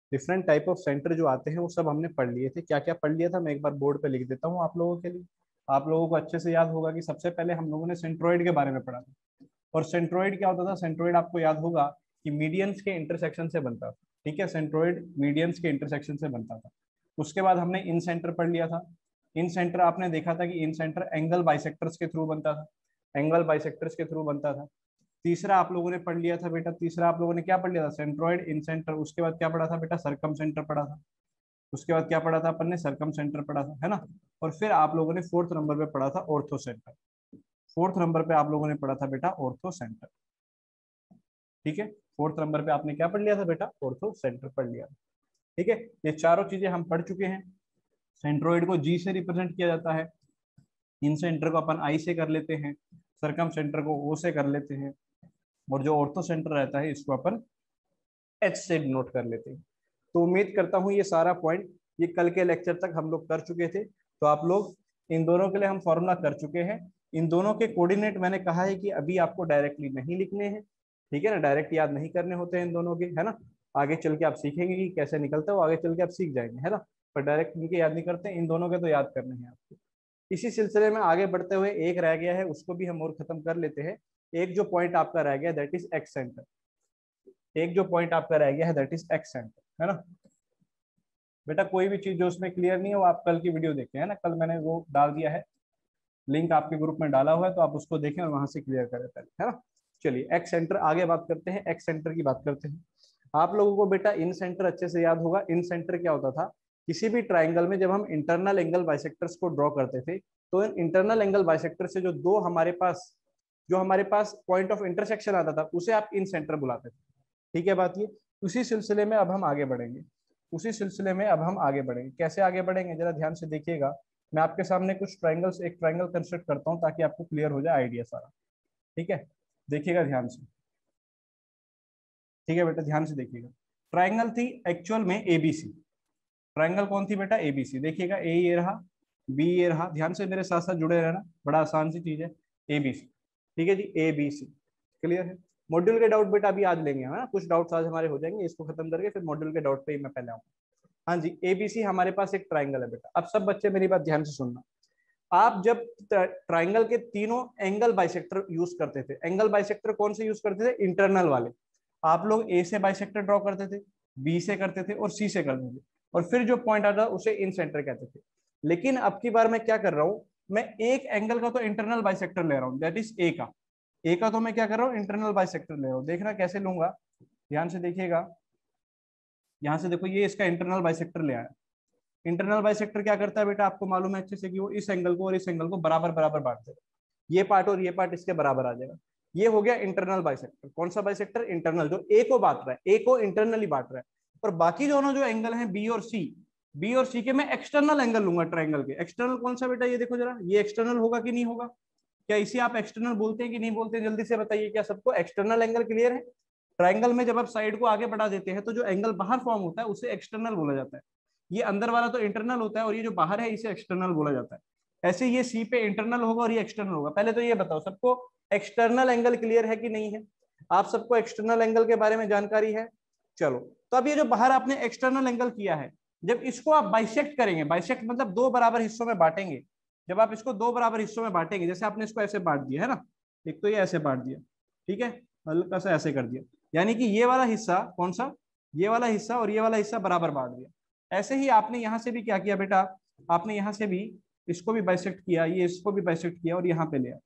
Different type of centre जो आते हैं वो सब हमने पढ़ लिए थे। क्या क्या पढ़ लिया था मैं एक बार बोर्ड पे लिख देता हूँ आप लोगों के लिए। आप लोगों को अच्छे से याद होगा कि सबसे पहले हम लोगों ने सेंट्रोइड के बारे में पढ़ा था। और सेंट्रोइड क्या होता था? सेंट्रोइड आपको याद होगा कि मीडियंस के इंटरसेक्शन से बनता था। ठीक है, सेंट्रोइड मीडियंस के इंटरसेक्शन से बनता था। उसके बाद हमने इन सेंटर पढ़ लिया था। इन सेंटर आपने देखा था कि इन सेंटर एंगल बाइसेक्टर्स के थ्रू बनता था। एंगल बाइसेक्टर्स के थ्रू बनता था। तीसरा आप लोगों ने पढ़ लिया था बेटा, तीसरा आप लोगों ने क्या पढ़ लिया था? Centroid, incentre. उसके बाद क्या पढ़ा था बेटा? सरकम सेंटर पढ़ा था। उसके बाद क्या पढ़ा था अपन ने? सरकम सेंटर पढ़ा था, है ना। और फिर आप लोगों ने फोर्थ नंबर पे पढ़ा था ऑर्थो सेंटर। फोर्थ नंबर पे आप लोगों ने पढ़ा था बेटा ऑर्थो सेंटर। ठीक है, फोर्थ नंबर पे आपने क्या पढ़ लिया था बेटा? ऑर्थो सेंटर पढ़ लिया। ठीक है, ये चारों चीजें हम पढ़ चुके हैं। सेंट्रोइड को जी से रिप्रेजेंट किया जाता है। इन सेंटर को अपन आई से कर लेते हैं। सरकम सेंटर को ओ से कर लेते हैं। और जो ऑर्थो सेंटर रहता है इसको अपन एच से डिनोट कर लेते हैं। तो उम्मीद करता हूँ ये सारा पॉइंट ये कल के लेक्चर तक हम लोग कर चुके थे। तो आप लोग इन दोनों के लिए हम फॉर्मूला कर चुके हैं। इन दोनों के कोऑर्डिनेट मैंने कहा है कि अभी आपको डायरेक्टली नहीं लिखने हैं। ठीक है ना, डायरेक्ट याद नहीं करने होते हैं इन दोनों के, है ना। आगे चल के आप सीखेंगे कि कैसे निकलता है वो, आगे चल के आप सीख जाएंगे, है ना। पर डायरेक्ट इनके याद नहीं करते, इन दोनों के तो याद करने हैं आपको। इसी सिलसिले में आगे बढ़ते हुए एक रह गया है, उसको भी हम और खत्म कर लेते हैं। एक जो पॉइंट आपका रह गया दैट इज एक्स सेंटर। एक जो पॉइंट आपका रह गया है दैट इज एक्स सेंटर, है ना। बेटा कोई भी चीज जो उसमें क्लियर नहीं है वो आप कल की वीडियो देखें, है ना। कल मैंने वो डाल दिया है, लिंक आपके ग्रुप में डाला हुआ है, तो आप उसको देखें और वहां से क्लियर करें पहले, है ना। चलिए एक्स सेंटर आगे बात करते हैं, एक्स सेंटर की बात करते हैं। आप लोगों को बेटा इन सेंटर अच्छे से याद होगा। इन सेंटर क्या होता था? किसी भी ट्राइंगल में जब हम इंटरनल एंगल बाइसेक्टर्स को ड्रॉ करते थे, तो इन इंटरनल एंगल बाइसेक्टर से जो हमारे पास पॉइंट ऑफ इंटरसेक्शन आता था उसे आप इन सेंटर बुलाते थे। ठीक है बात ये। उसी सिलसिले में अब हम आगे बढ़ेंगे। उसी सिलसिले में अब हम आगे बढ़ेंगे। कैसे आगे बढ़ेंगे जरा ध्यान से देखिएगा। मैं आपके सामने कुछ ट्राइंगल्स, एक ट्राइंगल कंस्ट्रक्ट करता हूँ ताकि आपको क्लियर हो जाए आइडिया सारा। ठीक है, देखिएगा ध्यान से। ठीक है बेटा ध्यान से देखिएगा। ट्राइंगल थी एक्चुअल में एबीसी। ट्राइंगल कौन थी बेटा? एबीसी। देखिएगा ए ये रहा, बी ये रहा। ध्यान से मेरे साथ साथ जुड़े रहना, बड़ा आसान सी चीज है। एबीसी। ठीक है जी, एबीसी। क्लियर है। मॉड्यूल के डाउट बेटा अभी आज लेंगे, है ना। कुछ डाउट्स आज हमारे हो जाएंगे, इसको खत्म करके फिर मॉड्यूल के डाउट पे ही मैं पहले आऊंगा। हाँ जी, एबीसी हमारे पास एक ट्राइंगल है बेटा। अब सब बच्चे मेरी बात ध्यान से सुनना। आप जब ट्राइंगल के तीनों एंगल बाइसेक्टर यूज करते थे, एंगल बाइसेक्टर कौन से यूज करते थे? इंटरनल वाले। आप लोग ए से बाइसेक्टर ड्रॉ करते थे, बी से करते थे और सी से करते थे, और फिर जो पॉइंट आता उसे इन सेंटर कहते थे। लेकिन अब की बार मैं क्या कर रहा हूं, मैं एक एंगल का तो इंटरनल बाइसेक्टर ले रहा हूं, दैट इज ए का। ए का तो मैं क्या कर रहा हूँ? इंटरनल बाइसेक्टर ले रहा हूँ। देखना कैसे लूंगा, ध्यान से देखिएगा। यहां से देखो, ये इसका इंटरनल बाइसेक्टर ले आया। इंटरनल बाइसेक्टर क्या करता है बेटा? आपको मालूम है अच्छे से कि वो इस एंगल को और इस एंगल को बराबर बराबर बांट देगा। ये पार्ट और ये पार्ट इसके बराबर आ जाएगा। ये हो गया इंटरनल बाइसेक्टर। कौन सा बाइसेक्टर? इंटरनल, जो ए को बांट रहा है, ए को इंटरनली बांट रहा है। और बाकी दोनों जो एंगल हैं बी और सी, बी और सी के मैं एक्सटर्नल एंगल लूंगा ट्राइंगल के। एक्सटर्नल कौन सा बेटा? ये देखो जरा, ये एक्सटर्नल होगा कि नहीं होगा? क्या इसे आप एक्सटर्नल बोलते हैं कि नहीं बोलते हैं? जल्दी से बताइए, क्या सबको एक्सटर्नल एंगल क्लियर है? ट्राइंगल में जब आप साइड को आगे बढ़ा देते हैं तो जो एंगल बाहर फॉर्म होता है उसे एक्सटर्नल बोला जाता है। ये अंदर वाला तो इंटरनल होता है और ये जो बाहर है इसे एक्सटर्नल बोला जाता है। ऐसे ये सी पे इंटरनल होगा और ये एक्सटर्नल होगा। पहले तो ये बताओ सबको एक्सटर्नल एंगल क्लियर है कि नहीं है? आप सबको एक्सटर्नल एंगल के बारे में जानकारी है? चलो, तो अब ये जो बाहर आपने एक्सटर्नल एंगल किया है, जब इसको आप बाइसेक्ट करेंगे, बाइसेक्ट मतलब दो बराबर हिस्सों में बांटेंगे। जब आप इसको दो बराबर हिस्सों में बांटेंगे, जैसे आपने इसको ऐसे बांट दिया है ना, एक तो ये ऐसे बांट दिया, ठीक है, हल्का सा ऐसे कर दिया, यानी कि ये वाला हिस्सा कौन सा? ये वाला हिस्सा और ये वाला हिस्सा बराबर बांट दिया। ऐसे ही आपने यहां से भी क्या किया बेटा? आपने यहां से भी इसको भी बाइसेक्ट किया, ये इसको भी बाइसेक्ट किया और यहाँ पे ले आया।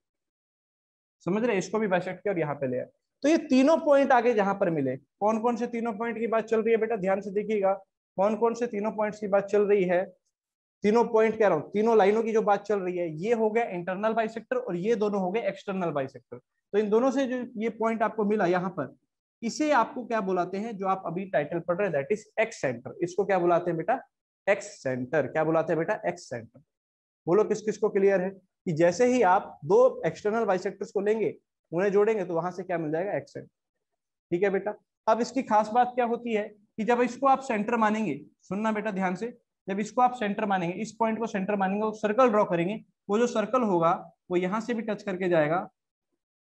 समझ रहे? इसको भी बाइसेक्ट किया और यहाँ पे ले आया। तो ये तीनों पॉइंट आगे जहां पर मिले, कौन कौन से तीनों पॉइंट की बात चल रही है बेटा? ध्यान से देखिएगा, कौन कौन से तीनों पॉइंट्स की बात चल रही है? तीनों पॉइंट कह रहा हूं, तीनों लाइनों की जो बात चल रही है, ये हो गया इंटरनल बाइसेक्टर और ये दोनों हो गए एक्सटर्नल बाइसेक्टर। तो इन दोनों से जो ये पॉइंट आपको मिला यहाँ पर, इसे आपको क्या बुलाते हैं? जो आप अभी टाइटल पढ़ रहे हैं दैट इज एक्स सेंटर। इसको क्या बुलाते हैं बेटा? Excentre. क्या बुलाते हैं बेटा? Excentre. बोलो किस किस को क्लियर है कि जैसे ही आप दो एक्सटर्नल बाइसेक्टर्स को लेंगे, उन्हें जोड़ेंगे, तो वहां से क्या मिल जाएगा? Excentre. ठीक है बेटा। अब इसकी खास बात क्या होती है कि जब इसको आप सेंटर मानेंगे, सुनना बेटा ध्यान से, जब इसको आप सेंटर मानेंगे, इस पॉइंट को सेंटर मानेंगे, वो सर्कल ड्रॉ करेंगे, वो जो सर्कल होगा वो यहां से भी टच करके जाएगा,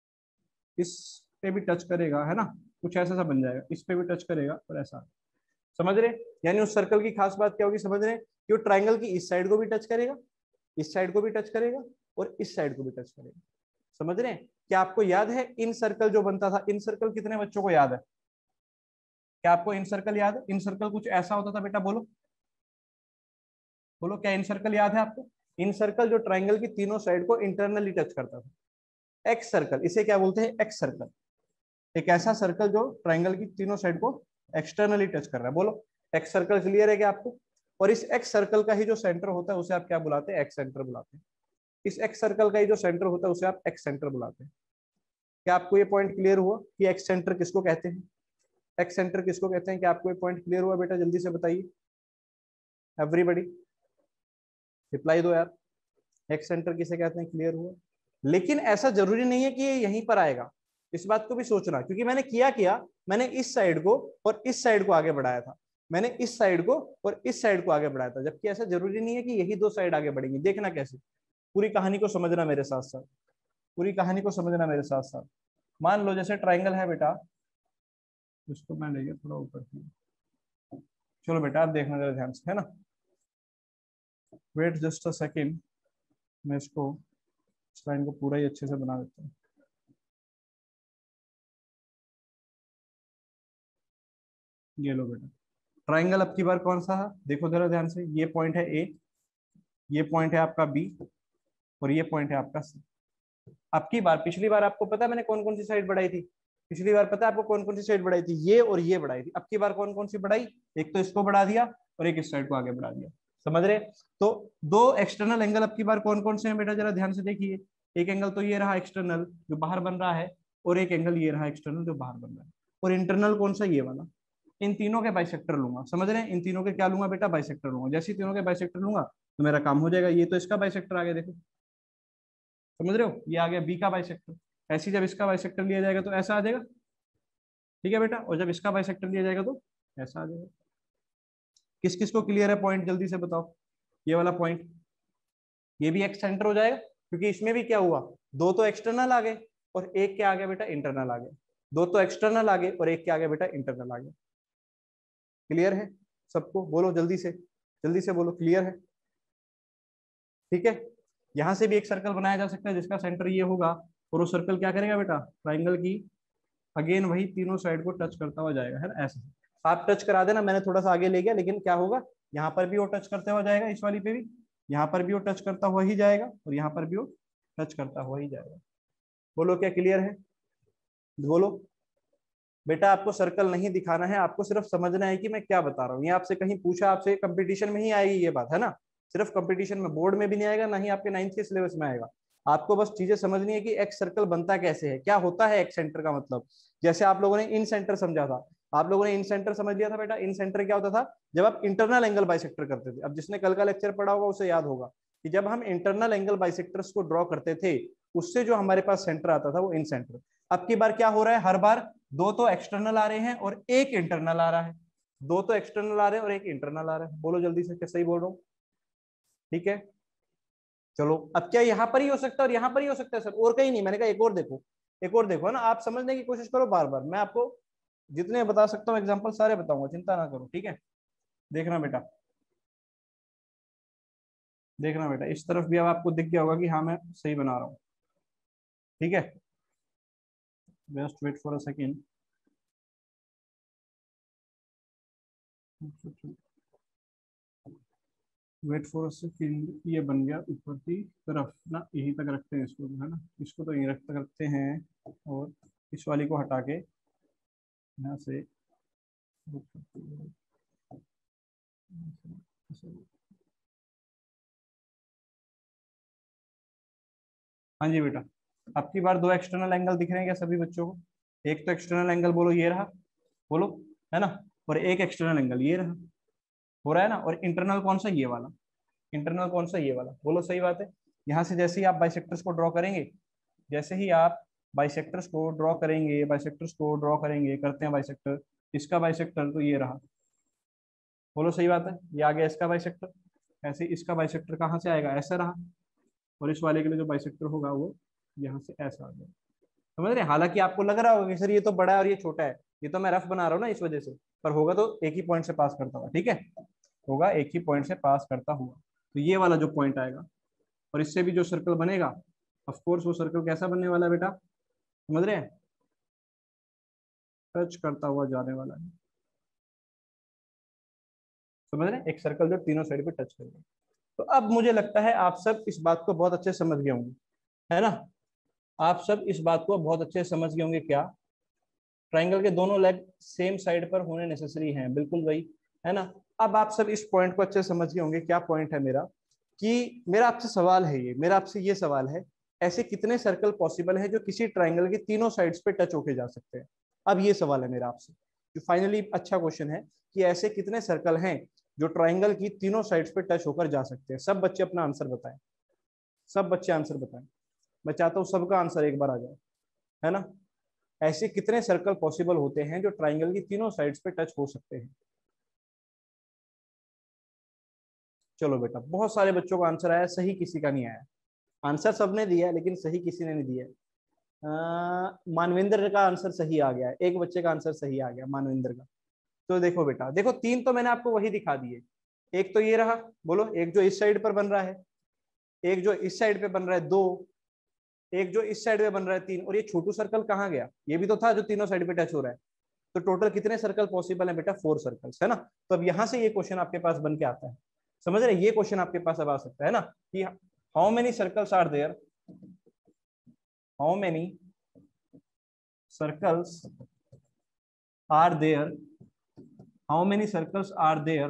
इस पे भी टच करेगा, है ना, कुछ ऐसा सा बन जाएगा, इस पे भी टच करेगा और ऐसा। समझ रहे? यानी उस सर्कल की खास बात क्या होगी, समझ रहे? कि वो ट्राइंगल की इस साइड को भी टच करेगा, इस साइड को भी टच करेगा और इस साइड को भी टच करेगा। समझ रहे हैं? क्या आपको याद है इन सर्कल जो बनता था, इन सर्कल कितने बच्चों को याद है? क्या आपको इन सर्कल याद है? इन सर्कल कुछ ऐसा होता था बेटा, बोलो बोलो, क्या इन सर्कल याद है आपको? इन सर्कल जो ट्राइंगल की तीनों साइड को इंटरनली टच करता था, एक्स सर्कल, इसे क्या बोलते हैं? Excircle. एक ऐसा सर्कल जो ट्राइंगल की तीनों साइड को एक्सटर्नली टच कर रहा है। बोलो, एक्स सर्कल क्लियर है क्या आपको? और इस एक्स सर्कल का ही जो सेंटर होता है उसे आप क्या बुलाते हैं? एक्स सेंटर बुलाते हैं। इस एक्स सर्कल का ही जो सेंटर होता है उसे आप एक्स सेंटर बुलाते हैं। क्या आपको ये पॉइंट क्लियर हुआ कि एक्स सेंटर किसको कहते हैं? एक्स सेंटर किसको कहते हैं? क्या आपको ये पॉइंट क्लियर हुआ बेटा? जल्दी से बताइए एवरीबॉडी, रिप्लाई दो यार। एक्स सेंटर किसे कहते हैं? क्लियर हुआ? लेकिन ऐसा जरूरी नहीं है कि ये यहीं पर आएगा, इस बात को भी सोचना, क्योंकि मैंने किया मैंने इस साइड को और इस साइड को आगे बढ़ाया था, मैंने इस साइड को और इस साइड को आगे बढ़ाया था, जबकि ऐसा जरूरी नहीं है कि यही दो साइड आगे बढ़ेंगी। देखना कैसे, पूरी कहानी को समझना मेरे साथ साथ, पूरी कहानी को समझना मेरे साथ साथ। मान लो जैसे ट्राइंगल है बेटा, इसको मैं लेंगे थोड़ा ऊपर की, चलो बेटा आप देखना जरा ध्यान से, है ना? वेट जस्ट अ सेकेंड, मैं इसको इस लाइन को पूरा ही अच्छे से बना देता हूँ। ये लो बेटा, ट्राइंगल अब की बार कौन सा है देखो जरा ध्यान से, ये पॉइंट है ए, ये पॉइंट है आपका बी और ये पॉइंट है आपका सी। अब की बार, पिछली बार आपको पता है मैंने कौन कौन सी साइड बढ़ाई थी? पिछली बार पता है आपको कौन कौन सी साइड बढ़ाई थी? ये और ये बढ़ाई थी। अब की बार कौन कौन सी बढ़ाई? एक तो इसको बढ़ा दिया और एक इस साइड को आगे बढ़ा दिया। समझ रहे? तो दो एक्सटर्नल एंगल अब की बार कौन कौन से हैं बेटा, जरा ध्यान से देखिए। एक एंगल तो ये रहा एक्सटर्नल जो बाहर बन रहा है, और एक एंगल ये रहा एक्सटर्नल जो बाहर बन रहा है, और इंटरनल कौन सा? ये वाला। इन तीनों के बाइसेक्टर लूंगा। समझ रहे हैं? इन तीनों के क्या लूंगा बेटा? बाइसेक्टर लूंगा। जैसे ही तीनों के बाइसेक्टर लूंगा तो मेरा काम हो जाएगा। ये तो इसका बाइसेक्टर आ गया, देखो, समझ रहे हो? ये आ गया बी का बाइसेक्टर। ऐसे जब इसका बाइसेक्टर लिया जाएगा तो ऐसा आ जाएगा, ठीक है बेटा, और जब इसका बाइसेक्टर लिया जाएगा तो ऐसा आ जाएगा। किस किस को क्लियर है पॉइंट, जल्दी से बताओ। ये वाला पॉइंट, ये भी एक्स सेंटर हो जाएगा, क्योंकि इसमें भी क्या हुआ, दो तो एक्सटर्नल आ गए और एक क्या आ गया बेटा? इंटरनल आ गया। दो तो एक्सटर्नल आ गए और एक क्या आ गया बेटा? इंटरनल आ गया। क्लियर है सबको? बोलो जल्दी से बोलो, क्लियर है? ठीक है। यहां से भी एक सर्कल बनाया जा सकता है जिसका सेंटर ये होगा, और वो सर्कल क्या करेगा बेटा? ट्राइंगल की अगेन वही तीनों साइड को टच करता हुआ जाएगा, है ना? ऐसे आप टच करा देना, मैंने थोड़ा सा आगे ले गया, लेकिन क्या होगा, यहाँ पर भी वो टच करते हुआ जाएगा, इस वाली पे भी, यहाँ पर भी वो टच करता हुआ ही जाएगा और यहाँ पर भी वो टच करता हुआ ही जाएगा। बोलो क्या क्लियर है? बोलो बेटा, आपको सर्कल नहीं दिखाना है, आपको सिर्फ समझना है कि मैं क्या बता रहा हूँ। ये आपसे कहीं पूछा, आपसे कंपटीशन में ही आएगी ये बात, है ना? सिर्फ कंपटीशन में, बोर्ड में भी नहीं आएगा, ना ही आपके 9th के सिलेबस में आएगा। आपको बस चीजें समझनी है कि एक्स सर्कल बनता कैसे है, क्या होता है एक्स सेंटर का मतलब। जैसे आप लोगों ने इन सेंटर समझा था, आप लोगों ने इन सेंटर समझ लिया था बेटा। इन सेंटर क्या होता था? जब आप इंटरनल एंगल बाइसेक्टर करते थे। अब जिसने कल का लेक्चर पढ़ा होगा उसे याद होगा कि जब हम इंटरनल एंगल बाइसेक्टर्स को ड्रॉ करते थे, उससे जो हमारे पास सेंटर आता था वो इन सेंटर। अब की बार क्या हो रहा है, हर बार दो तो एक्सटर्नल आ रहे हैं और एक इंटरनल आ रहा है, दो तो एक्सटर्नल आ रहे हैं और एक इंटरनल आ रहा है। बोलो जल्दी से, क्या सही बोल रहा हूँ? ठीक है, चलो। अब क्या यहाँ पर ही हो सकता है और यहाँ पर ही हो सकता है सर, और कहीं नहीं? मैंने कहा एक और देखो, एक और देखो, है ना? आप समझने की कोशिश करो बार बार, मैं आपको जितने बता सकता हूँ एग्जाम्पल सारे बताऊंगा, चिंता ना करो, ठीक है? देखना बेटा, देखना बेटा, इस तरफ भी अब आपको दिख गया होगा कि हाँ मैं सही बना रहा हूँ, ठीक है? Just wait for a second. Wait for a second, ये बन गया ऊपर की तरफ ना, यहीं तक रखते हैं इसको, है ना? इसको तो यहीं रखते हैं, और इस वाली को हटा के यहाँ से, हाँ जी बेटा। अब की बार दो एक्सटर्नल एंगल दिख रहे हैं क्या सभी बच्चों को? एक तो एक्सटर्नल एंगल बोलो ये रहा, बोलो, है ना? और एक एक्सटर्नल एंगल ये रहा, हो रहा है ना? और इंटरनल कौन सा? ये वाला। इंटरनल कौन सा? ये वाला। बोलो सही बात है। यहाँ से जैसे ही आप बाइसेक्टर्स को ड्रॉ करेंगे, जैसे ही आप बाइसेक्टर्स को ड्रॉ करेंगे, बाइसेक्टर्स को ड्रॉ करेंगे, करते हैं बाइसेक्टर, इसका बाइसेक्टर तो ये रहा, बोलो सही बात है, ये आ गया इसका बाइसेक्टर। ऐसे इसका बाइसेक्टर कहाँ से आएगा? ऐसा रहा, और इस वाले के लिए जो बाइसेक्टर होगा वो यहाँ से ऐसा आ जाएगा। समझ रहे हैं? हालांकि आपको लग रहा होगा कि सर ये तो बड़ा है और ये छोटा है, ये तो मैं रफ बना रहा हूँ ना इस वजह से, पर होगा तो एक ही पॉइंट से पास करता हुआ, ठीक है, होगा एक ही पॉइंट से पास करता हुआ। तो ये वाला जो पॉइंट आएगा और इससे भी जो सर्कल बनेगा, ऑफ कोर्स वो सर्कल कैसा बनने वाला है बेटा, समझ रहे हैं? टच करता हुआ जाने वाला है, समझ रहे हैं? एक सर्कल जो तीनों साइड पे टच करेगा। तो अब मुझे लगता है आप सब इस बात को बहुत अच्छे से समझ गए होंगे, है ना? आप सब इस बात को बहुत अच्छे से समझ गए होंगे क्या, ट्राइंगल के दोनों लेग सेम साइड पर होने नेसेसरी हैं, बिल्कुल वही, है ना? अब आप सब इस पॉइंट को अच्छे से समझ गए होंगे। क्या पॉइंट है मेरा, कि मेरा आपसे सवाल है, ये मेरा आपसे ये सवाल है, ऐसे कितने सर्कल पॉसिबल हैं जो किसी ट्राइंगल के तीनों साइड्स पे टच होके जा सकते हैं? अब ये सवाल है मेरा आपसे, जो फाइनली अच्छा क्वेश्चन है, कि ऐसे कितने सर्कल हैं जो ट्राइंगल की तीनों साइड्स पे टच होकर जा सकते हैं? सब बच्चे अपना आंसर बताएं, सब बच्चे आंसर बताएं। मैं चाहता हूँ सबका आंसर एक बार आ जाए, है ना? ऐसे कितने सर्कल पॉसिबल होते हैं जो ट्राइंगल की तीनों साइड्स पे टच हो सकते हैं? चलो बेटा, बहुत सारे बच्चों का आंसर आया, सही किसी का नहीं आया। आंसर सबने दिया है लेकिन सही किसी ने नहीं दिया। मानविंदर का आंसर सही आ गया है, एक बच्चे का आंसर सही आ गया मानविंदर का। तो देखो बेटा, देखो तीन तो मैंने आपको वही दिखा दिए, एक तो ये रहा, बोलो, एक जो इस साइड पर बन रहा है, एक जो इस साइड पे बन रहा है, दो, एक जो इस साइड पे बन रहा है, तीन, और ये छोटू सर्कल कहाँ गया? ये भी तो था जो तीनों साइड पे टच हो रहा है। तो टोटल कितने सर्कल पॉसिबल है बेटा? 4 सर्कल्स, है ना? तो अब यहाँ से ये क्वेश्चन आपके पास बन के आता है, समझ रहे? ये क्वेश्चन आपके पास अब आ सकता है ना, कि how many circles are there, how many circles are there, how many circles are there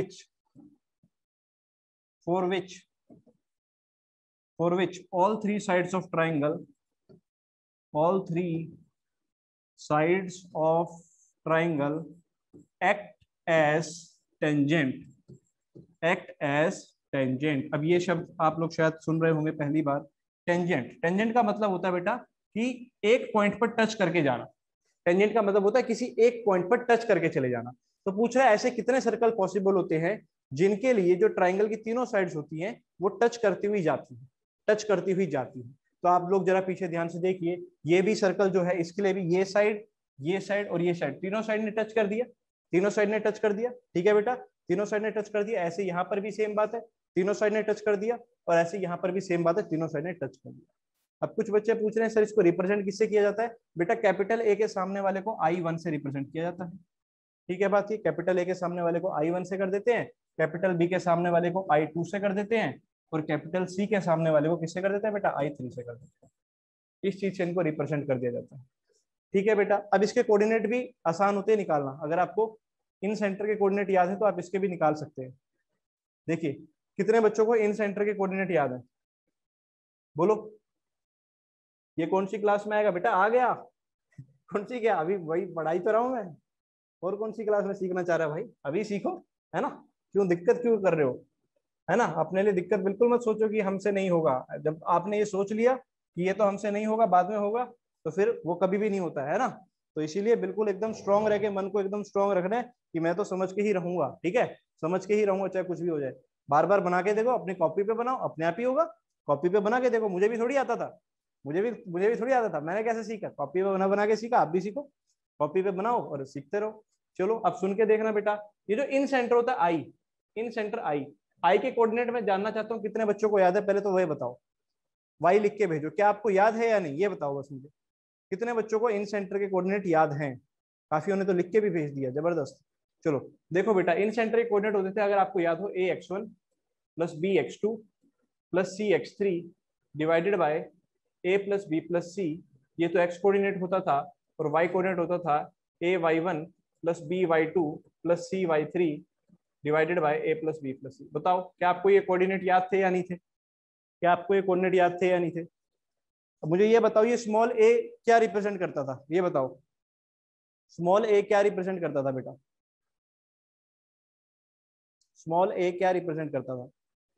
for which for which all three sides of triangle, all three sides of triangle act as tangent, act as tangent। अब ये शब्द आप लोग शायद सुन रहे होंगे पहली बार, tangent. Tangent का मतलब होता है बेटा कि एक पॉइंट पर टच करके जाना। टेंजेंट का मतलब होता है किसी एक पॉइंट पर टच करके चले जाना। तो पूछ रहा है ऐसे कितने सर्कल पॉसिबल होते हैं जिनके लिए जो ट्राइंगल की तीनों साइड्स होती हैं वो टच करती हुई जाती है, टच करती हुई जाती है। तो आप लोग जरा पीछे ध्यान से देखिए, ये भी सर्कल जो है इसके लिए भी ये साइड और ये साइड, तीनों साइड ने टच कर दिया, तीनों साइड ने टच कर दिया, ठीक है बेटा, तीनों साइड ने टच कर दिया। ऐसे यहाँ पर भी सेम बात है, तीनों साइड ने टच कर दिया, और ऐसे यहाँ पर भी सेम बात है, तीनों साइड ने टच कर दिया। अब कुछ बच्चे पूछ रहे हैं सर इसको रिप्रेजेंट किससे किया जाता है? बेटा कैपिटल ए के सामने वाले को I1 से रिप्रेजेंट किया जाता है, ठीक है बात? ये कैपिटल ए के सामने वाले को I1 से कर देते हैं, कैपिटल बी के सामने वाले को I2 से कर देते हैं, और कैपिटल सी के सामने वाले को किससे कर देते हैं बेटा? I3 से कर देते हैं। इस चीज से इनको रिप्रेजेंट कर दिया जाता है, ठीक है बेटा। अब इसके कोऑर्डिनेट भी आसान होते हैं निकालना, अगर आपको इन सेंटर के कोऑर्डिनेट याद है तो आप इसके भी निकाल सकते हैं। देखिए कितने बच्चों को इन सेंटर के कोऑर्डिनेट याद है, बोलो। ये कौन सी क्लास में आएगा बेटा? आ गया? कौन सी? क्या अभी वही पढ़ाई तो रहा हूं मैं, और कौन सी क्लास में सीखना चाह रहा है भाई? अभी सीखो, है ना? क्यों दिक्कत क्यों कर रहे हो, है ना? अपने लिए दिक्कत बिल्कुल मत सोचो कि हमसे नहीं होगा। जब आपने ये सोच लिया कि ये तो हमसे नहीं होगा, बाद में होगा, तो फिर वो कभी भी नहीं होता है ना? तो इसीलिए बिल्कुल एकदम स्ट्रांग रह के मन को एकदम स्ट्रांग रखना है कि मैं तो समझ के ही रहूंगा, ठीक है? समझ के ही रहूंगा चाहे कुछ भी हो जाए। बार बार बना के देखो, अपनी कॉपी पे बनाओ, अपने आप ही होगा। कॉपी पे बना के देखो, मुझे भी थोड़ी आता था, मुझे भी थोड़ी आता था। मैंने कैसे सीखा? कॉपी पे बना बना के सीखा, आप भी सीखो, कॉपी पे बनाओ और सीखते रहो। चलो अब सुन के देखना बेटा, ये जो इन सेंटर होता है आई, इन सेंटर आई के कोऑर्डिनेट में जानना चाहता हूँ कितने बच्चों को याद है, पहले तो वही बताओ। वाई लिख के भेजो, क्या आपको याद है या नहीं, ये बताओ बस मुझे, कितने बच्चों को इन सेंटर के कोऑर्डिनेट याद हैं? काफियों ने तो लिख के भी भेज दिया, जबरदस्त। चलो देखो बेटा, इन सेंटर के कोऑर्डिनेट होते थे, अगर आपको याद हो, ax1 plus bx2 plus cx3 divided by a plus b plus c। ये तो x कोऑर्डिनेट होता था, और y कोऑर्डिनेट होता था ay1 plus by2 plus cy3 divided by a plus b plus c। बताओ क्या आपको ये कोऑर्डिनेट याद थे या नहीं थे? क्या आपको ये कोऑर्डिनेट याद थे या नहीं थे? अब मुझे ये बताओ, ये स्मॉल a क्या रिप्रेजेंट करता था, ये बताओ। स्मॉल a क्या रिप्रेजेंट करता था बेटा? स्मॉल a क्या रिप्रेजेंट करता था?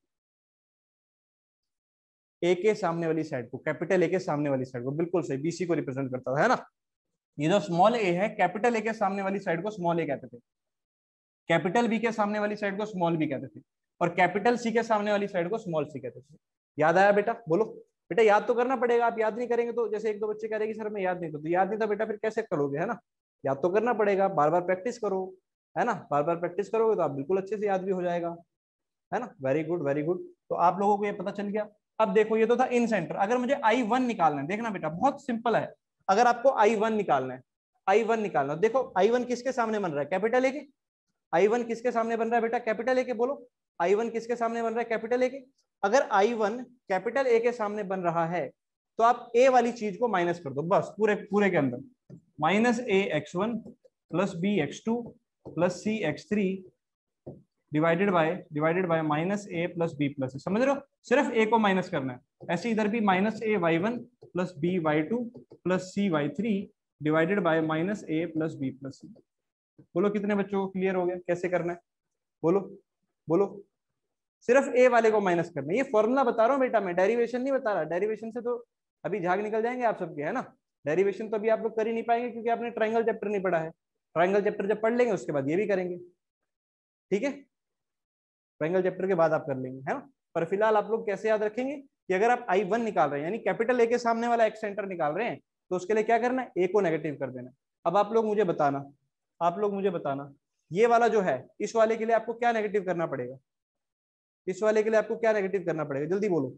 ए के सामने वाली साइड को, कैपिटल ए के सामने वाली साइड को, बिल्कुल सही, बीसी को रिप्रेजेंट करता था, है ना? ये जो स्मॉल ए है, कैपिटल ए के सामने वाली साइड को स्मॉल ए कहते थे, कैपिटल बी के सामने वाली साइड को स्मॉल बी कहते थे, और कैपिटल सी के सामने वाली साइड को स्मॉल सी कहते थे। याद आया बेटा? बोलो। बेटा याद तो करना पड़ेगा, आप याद नहीं करेंगे तो जैसे एक दो बच्चे कह रहे हैं कि सर मैं याद नहीं, तो याद नहीं तो बेटा फिर कैसे करोगे, है ना। याद तो करना पड़ेगा, बार बार प्रैक्टिस करो, है ना, बार बार प्रैक्टिस करोगे तो आप बिल्कुल अच्छे से याद भी हो जाएगा, है ना। Very good very good. तो आप लोगों को ये पता चल गया। अब देखो ये तो था इन सेंटर, अगर मुझे I1 निकालना है, देखना बेटा बहुत सिंपल है। अगर आपको I1 निकालना है, I1 निकालना है, देखो I1 किसके सामने बन रहा है, कैपिटल ए के। I1 किसके सामने बन रहा है बेटा, कैपिटल ए के, बोलो I1 किसके सामने बन रहा है, कैपिटल ए के। अगर I1 कैपिटल ए के सामने बन रहा है तो आप ए वाली चीज को माइनस कर दो, बस पूरे पूरे के अंदर minus A(x1) plus B(x2) plus C(x3) divided by minus A plus B plus, समझ रहे हो, सिर्फ ए को माइनस करना है। ऐसे इधर भी minus A(y1) plus B(y2) plus C(y3) divided by minus A plus B plus C. बोलो कितने बच्चों को क्लियर हो गया कैसे करना है, बोलो बोलो। सिर्फ ए वाले को माइनस करना है, ये फॉर्मूला बता रहा हूँ बेटा, मैं डेरिवेशन नहीं बता रहा। डेरिवेशन से तो अभी झाग निकल जाएंगे आप सबके, है ना। डेरिवेशन तो अभी आप लोग कर ही नहीं पाएंगे क्योंकि आपने ट्राइंगल चैप्टर नहीं पढ़ा है। ट्राइंगल चैप्टर जब पढ़ लेंगे उसके बाद ये भी करेंगे, ठीक है। ट्राइंगल चैप्टर के बाद आप कर लेंगे, है ना। पर फिलहाल आप लोग कैसे याद रखेंगे कि अगर आप I1 निकाल रहे हैं यानी कैपिटल ए के सामने वाला एक्स सेंटर निकाल रहे हैं तो उसके लिए क्या करना है, ए को नेगेटिव कर देना। अब आप लोग मुझे बताना, आप लोग मुझे बताना, ये वाला जो है इस वाले के लिए आपको क्या नेगेटिव करना पड़ेगा, इस वाले के लिए आपको क्या नेगेटिव करना पड़ेगा, जल्दी बोलो।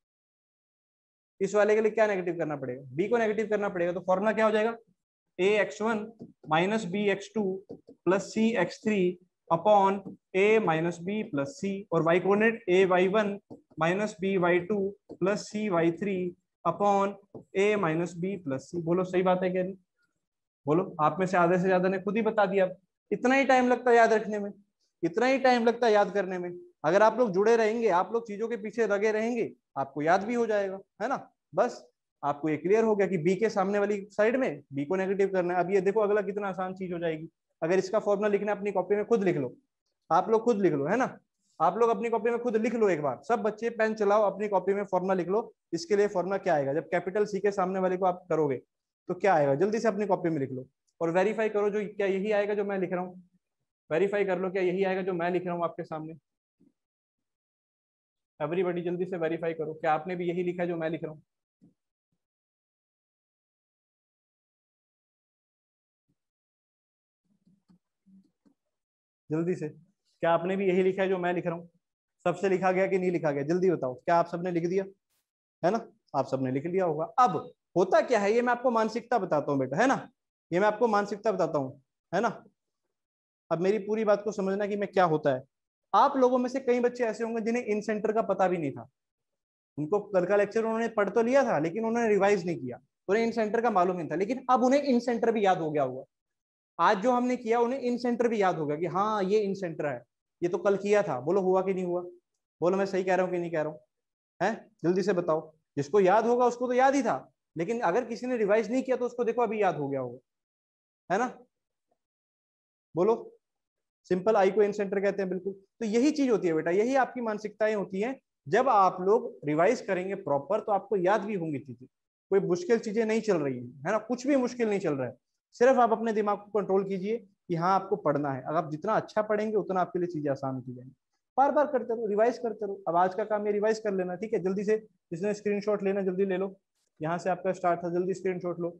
इस वाले के लिए क्या नेगेटिव करना पड़ेगा, बी को नेगेटिव करना पड़ेगा। तो फॉर्मूला क्या हो जाएगा, A(x1) minus B(x2) plus C(x3) upon A minus B plus C, और y coordinate A(y1) minus B(y2) plus C(y3) upon A minus B plus C। बोलो सही बात है क्या नहीं, बोलो। आप में से आधे से ज्यादा ने खुद ही बता दिया। इतना ही टाइम लगता है याद रखने में, इतना ही टाइम लगता है याद करने में। अगर आप लोग जुड़े रहेंगे, आप लोग चीजों के पीछे लगे रहेंगे, आपको याद भी हो जाएगा, है ना। बस आपको ये क्लियर हो गया कि बी के सामने वाली साइड में बी को नेगेटिव करना है। अब ये देखो अगला कितना आसान चीज हो जाएगी। अगर इसका फॉर्मूला लिखना है अपनी कॉपी में खुद लिख लो, आप लोग खुद लिख लो, है ना। आप लोग अपनी कॉपी में खुद लिख लो, एक बार सब बच्चे पेन चलाओ, अपनी कॉपी में फॉर्मूला लिख लो। इसके लिए फॉर्मूला क्या आएगा, जब कैपिटल सी के सामने वाले को आप करोगे तो क्या आएगा, जल्दी से अपनी कॉपी में लिख लो और वेरीफाई करो जो क्या यही आएगा जो मैं लिख रहा हूँ। वेरीफाई कर लो क्या यही आएगा जो मैं लिख रहा हूँ आपके सामने। एवरीबॉडी जल्दी से वेरीफाई करो क्या आपने भी यही लिखा है जो मैं लिख रहा हूँ। जल्दी से, क्या आपने भी यही लिखा है जो मैं लिख रहा हूँ। सबसे लिखा गया कि नहीं लिखा गया, जल्दी बताओ, क्या आप सबने लिख दिया, है ना। आप सबने लिख लिया होगा। अब होता क्या है, ये मैं आपको मानसिकता बताता हूँ बेटा, है ना। ये मैं आपको मानसिकता बताता हूँ, है ना। अब मेरी पूरी बात को समझना कि मैं क्या होता है। आप लोगों में से कई बच्चे ऐसे होंगे जिन्हें इन सेंटर का पता भी नहीं था। उनको कल का लेक्चर उन्होंने पढ़ तो लिया था लेकिन उन्होंने रिवाइज नहीं किया, उन्हें इन सेंटर का मालूम नहीं था, लेकिन अब उन्हें इन सेंटर भी याद हो गया होगा। आज जो हमने किया उन्हें इन सेंटर भी याद हो गया कि हाँ ये इन सेंटर है, ये तो कल किया था। बोलो हुआ कि नहीं हुआ, बोलो मैं सही कह रहा हूँ कि नहीं कह रहा हूँ, है। जल्दी से बताओ, जिसको याद होगा उसको तो याद ही था, लेकिन अगर किसी ने रिवाइज नहीं किया तो उसको देखो अभी याद हो गया होगा, है ना। बोलो, सिंपल आई को इन सेंटर कहते हैं, बिल्कुल। तो यही चीज होती है बेटा, यही आपकी मानसिकताएं होती हैं। जब आप लोग रिवाइज करेंगे प्रॉपर तो आपको याद भी होंगी चीजें। कोई मुश्किल चीजें नहीं चल रही है ना, कुछ भी मुश्किल नहीं चल रहा है। सिर्फ आप अपने दिमाग को कंट्रोल कीजिए कि हाँ आपको पढ़ना है। अगर आप जितना अच्छा पढ़ेंगे उतना आपके लिए चीजें आसान होती जाएंगी। बार बार करते रहो, रिवाइज करते रहो। अब आज का काम ये रिवाइज कर लेना, ठीक है। जल्दी से जिसने स्क्रीनशॉट लेना जल्दी ले लो, यहाँ से आपका स्टार्ट था, जल्दी स्क्रीनशॉट लो।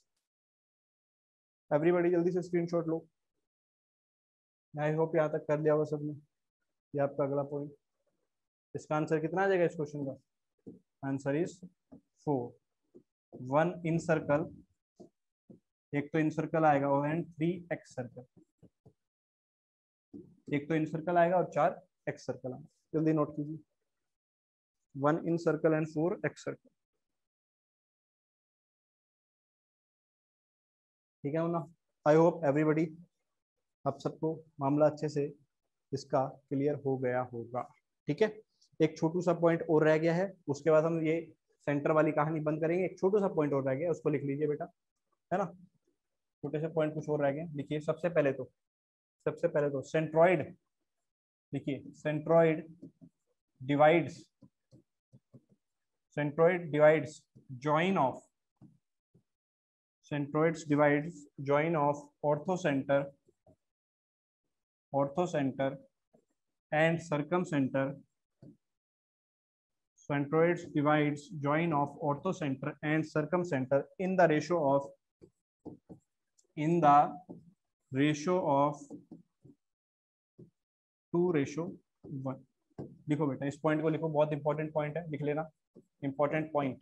एवरीबॉडी जल्दी से स्क्रीनशॉट लो। आई होप यहाँ तक कर लिया होगा सबने। ये आपका अगला पॉइंट, इसका आंसर कितना आ जाएगा इस क्वेश्चन का, आंसर इज 4। 1 इन सर्कल, एक तो इन सर्कल आएगा और 3 एक्स सर्कल, एक तो इन सर्कल आएगा और 4 एक्स सर्कल आएगा। जल्दी नोट कीजिए, 1 incircle and 4 excircle, ठीक है ना। आई होप एवरीबॉडी, आप सबको मामला अच्छे से इसका क्लियर हो गया होगा, ठीक है। एक छोटू सा पॉइंट और रह गया है, उसके बाद हम ये सेंटर वाली कहानी बंद करेंगे। एक छोटू सा पॉइंट और रह गया, उसको लिख लीजिए बेटा, है ना। छोटे से पॉइंट कुछ और रह गए, लिखिए। सबसे पहले तो सेंट्रॉइड लिखिए। Divides centroid divides join of centroids divides join of orthocenter and circumcenter centroids divides join of orthocenter and circumcenter in the ratio of 2:1। लिखो बेटा, इस पॉइंट को लिखो, बहुत इंपॉर्टेंट पॉइंट है, लिख लेना, important point.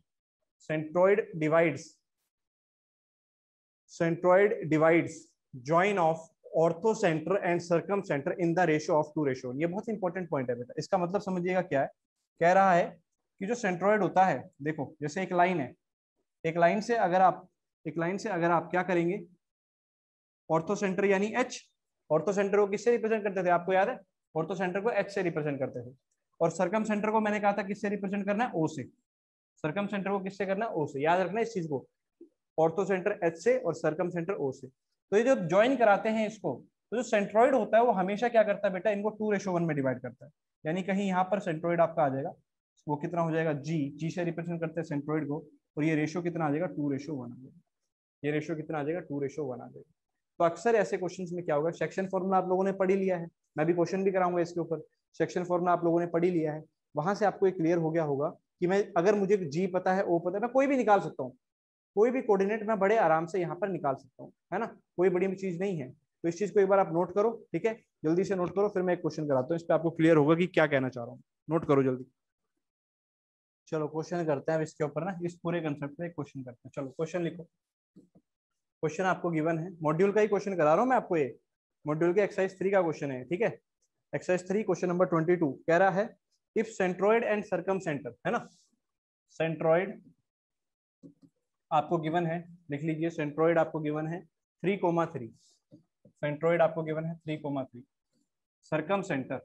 Centroid divides join of orthocentre and circumcentre in the ratio of 2:1। ये बहुत इंपॉर्टेंट पॉइंट है बेटा। इसका मतलब समझिएगा क्या है, कह रहा है कि जो सेंट्रोइड होता है, देखो जैसे एक लाइन है, एक लाइन से अगर आप क्या करेंगे, ऑर्थोसेंटर यानी एच, ऑर्थोसेंटर को किससे रिप्रेजेंट करते थे, आपको याद है, ऑर्थोसेंटर को एच से रिप्रेजेंट करते थे, और सर्कमसेंटर को मैंने कहा था किससे रिप्रेजेंट करना है, ओ से। सर्कमसेंटर को किससे करना है, ओ से, याद रखना इस चीज को, ऑर्थोसेंटर एच से और सर्कमसेंटर ओ से। तो ये जब ज्वाइन कराते हैं इसको, तो जो सेंट्रोइड होता है वो हमेशा क्या करता है बेटा, इनको 2:1 में डिवाइड करता है। यानी कहीं यहाँ पर सेंट्रोइड आपका आ जाएगा, वो कितना हो जाएगा, जी से रिप्रेजेंट करते हैं सेंट्रोइड को, और ये रेशियो कितना आ जाएगा, 2:1 आ जाएगा। ये रेशियो कितना आ जाएगा, 2:1 आ जाएगा। तो अक्सर ऐसे क्वेश्चंस में क्या होगा, सेक्शन फॉर्मूला आप लोगों ने पढ़ ही लिया है, मैं भी क्वेश्चन भी कराऊंगा इसके ऊपर, सेक्शन फॉर्मूला आप लोगों ने पढ़ ही लिया है, वहां से आपको ये क्लियर हो गया होगा कि मैं, अगर मुझे जी पता है, ओ पता है, मैं कोई भी निकाल सकता हूँ, कोई भी कोऑर्डिनेट मैं बड़े आराम से यहाँ पर निकाल सकता हूँ, है ना, कोई बड़ी चीज नहीं है। तो इस चीज को एक बार आप नोट करो, ठीक है, जल्दी से नोट करो, फिर मैं एक क्वेश्चन कराता हूँ, इस पर आपको क्लियर होगा कि क्या कहना चाह रहा हूँ। नोट करो जल्दी। चलो क्वेश्चन करते हैं अब इसके ऊपर ना, इस पूरे कंसेप्ट पे एक क्वेश्चन करते हैं। चलो क्वेश्चन लिखो। क्वेश्चन आपको गिवन है, मॉड्यूल का ही क्वेश्चन करा रहा हूँ मैं आपको, ये मॉड्यूल के एक्सरसाइज 3 का क्वेश्चन है, ठीक है। एक्सरसाइज 3 क्वेश्चन नंबर 22 कह रहा है, इफ सेंट्रोइड एंड सर्कमसेंटर, है ना, सेंट्रोइड आपको गिवन है, लिख लीजिए, सेंट्रोइड आपको गिवन है 3,3, सेंट्रोइड आपको गिवन है 3,3, सर्कमसेंटर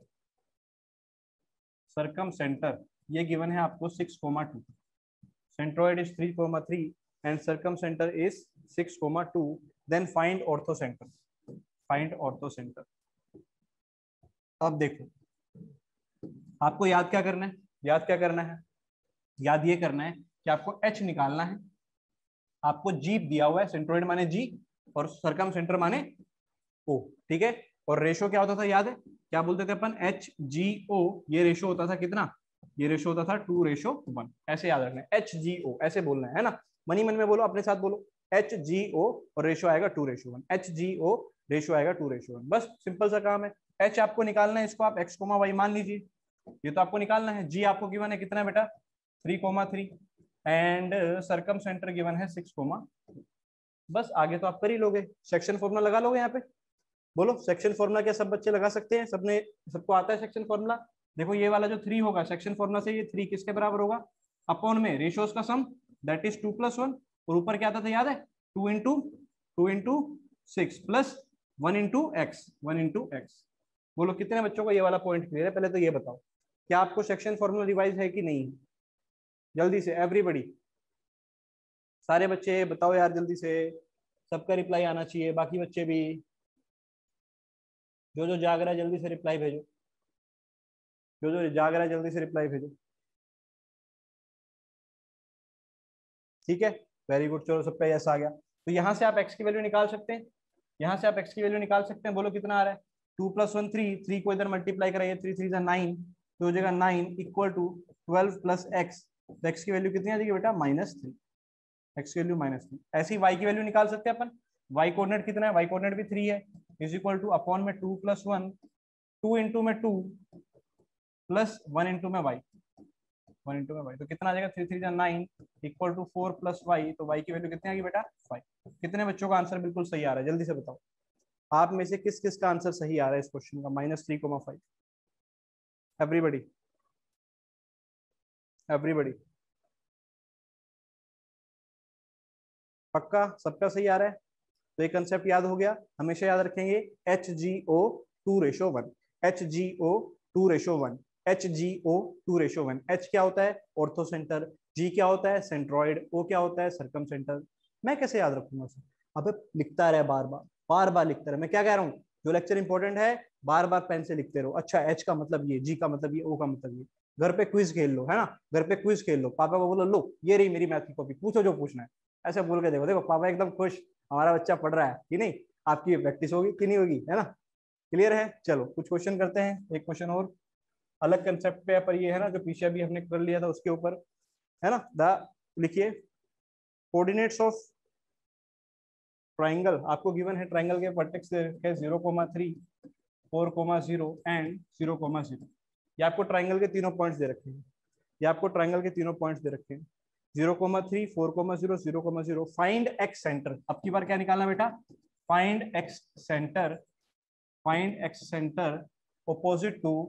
ये गिवन है आपको 6,2, centroid is 3,3 and circumcentre is 6,2, then find orthocentre. अब देखो, आपको याद क्या करना है, याद ये करना है कि आपको एच निकालना है, आपको जी दिया हुआ है, सेंट्रोइड माने जी और सर्कमसेंटर माने ओ, ठीक है। और रेशो क्या होता था, याद है, क्या बोलते थे अपन, एच जी ओ, ये रेशो होता था कितना, ये रेशो होता था 2:1, ऐसे याद रखना है, एच जी ओ ऐसे बोलना है ना, मनी मन में बोलो, अपने साथ बोलो, एच जी ओ और रेशो आएगा 2:1, एच जी ओ रेशो आएगा 2:1, बस सिंपल सा काम है। एच आपको निकालना है, इसको आप एक्स कोमा वाई मान लीजिए, ये तो आपको निकालना है। जी आपको गिवन है कितना है बेटा, 3,3 एंड सर्कमसेंटर गिवन है 6, बस आगे तो आप कर ही लोगे, सेक्शन फॉर्मूला लगा लोगे यहाँ पे। बोलो सेक्शन फॉर्मूला क्या सब बच्चे लगा सकते हैं, सबको आता है सेक्शन फॉर्मूला। देखो ये वाला जो 3 होगा सेक्शन फॉर्मूला से, ये 3 किसके बराबर होगा, अपॉन में रेशियोज का सम, दैट इज 2+1, और ऊपर क्या आता था, याद है, 2 into 6 + 1 into x। बोलो कितने बच्चों को ये वाला पॉइंट क्लियर है, पहले तो ये बताओ, क्या आपको सेक्शन फॉर्मूला रिवाइज है कि नहीं, जल्दी से एवरीबडी, सारे बच्चे बताओ यार जल्दी से, सबका रिप्लाई आना चाहिए, बाकी बच्चे भी, जो जाग रहा है जल्दी से रिप्लाई भेजो, जो जाग रहा है जल्दी से रिप्लाई भेजो, ठीक है, वेरी गुड, चलो सबका यस आ गया। तो यहाँ से आप एक्स की वैल्यू निकाल सकते हैं, बोलो कितना आ रहा है, 2+1 3 को इधर मल्टीप्लाई कराइए, 3 3 तो हो जाएगा 9 इक्वल टू 12 + x, तो x की वैल्यू कितनी आ जाएगी बेटा, -3, x की वैल्यू -3। ऐसी y की वैल्यू निकाल सकते हैं अपन, y कोऑर्डिनेट कितना है, y कोऑर्डिनेट भी 3 है, इज इक्वल टू अपॉन में 2+1, 2 into में 2 प्लस 1 into में y, तो कितना आ जाएगा, 3 3 9 इक्वल टू 4 + y, तो y की वैल्यू कितनी आ गई बेटा, 5। कितने बच्चों का आंसर बिल्कुल सही आ रहा है, जल्दी से बताओ, आप में से किस किस का आंसर सही आ रहा है इस क्वेश्चन का, -3,5, एवरीबडी, पक्का सबका सही आ रहा है। तो ये कंसेप्ट याद हो गया, हमेशा याद रखेंगे, HGO 2:1, HGO 2:1, HGO 2:1। H क्या होता है, ऑर्थोसेंटर, G क्या होता है, सेंट्रॉइड, O क्या होता है, सर्कमसेंटर। मैं कैसे याद रखूंगा सर, अब लिखता रहे, बार बार लिखता रहे, मैं क्या कह रहा हूँ, जो लेक्चर इंपॉर्टेंट है बार बार पेन से लिखते रहो। अच्छा H का मतलब ये, G का मतलब ये, O का मतलब ये, घर पे क्विज खेल लो, है ना, घर पे क्विज खेल लो, पापा को बोलो लो ये रही मेरी मैथ की कॉपी, पूछो जो पूछना है, ऐसे बोल के देखो, देखो पापा एकदम खुश, हमारा बच्चा पढ़ रहा है कि नहीं, आपकी प्रैक्टिस होगी कि नहीं होगी, है ना, क्लियर है। चलो कुछ क्वेश्चन करते हैं, एक क्वेश्चन और, अलग कंसेप्ट पे है, पर ये है ना जो पीछे अभी हमने कर लिया था उसके ऊपर है ना। द लिखिए कोऑर्डिनेट्स ऑफ ट्राइंगल, आपको गिवन है ट्राइंगल के वर्टेक्स दे रखे हैं 0,3, 4,0 एंड 0,0। ये आपको ट्राइंगल के तीनों पॉइंट्स दे रखे हैं, ये आपको ट्राइंगल के तीनों पॉइंट्स दे रखे हैं 0,3, 4,0, 0,0। फाइंड एक्स सेंटर, अब की बार क्या निकालना बेटा, find excentre, find excentre opposite to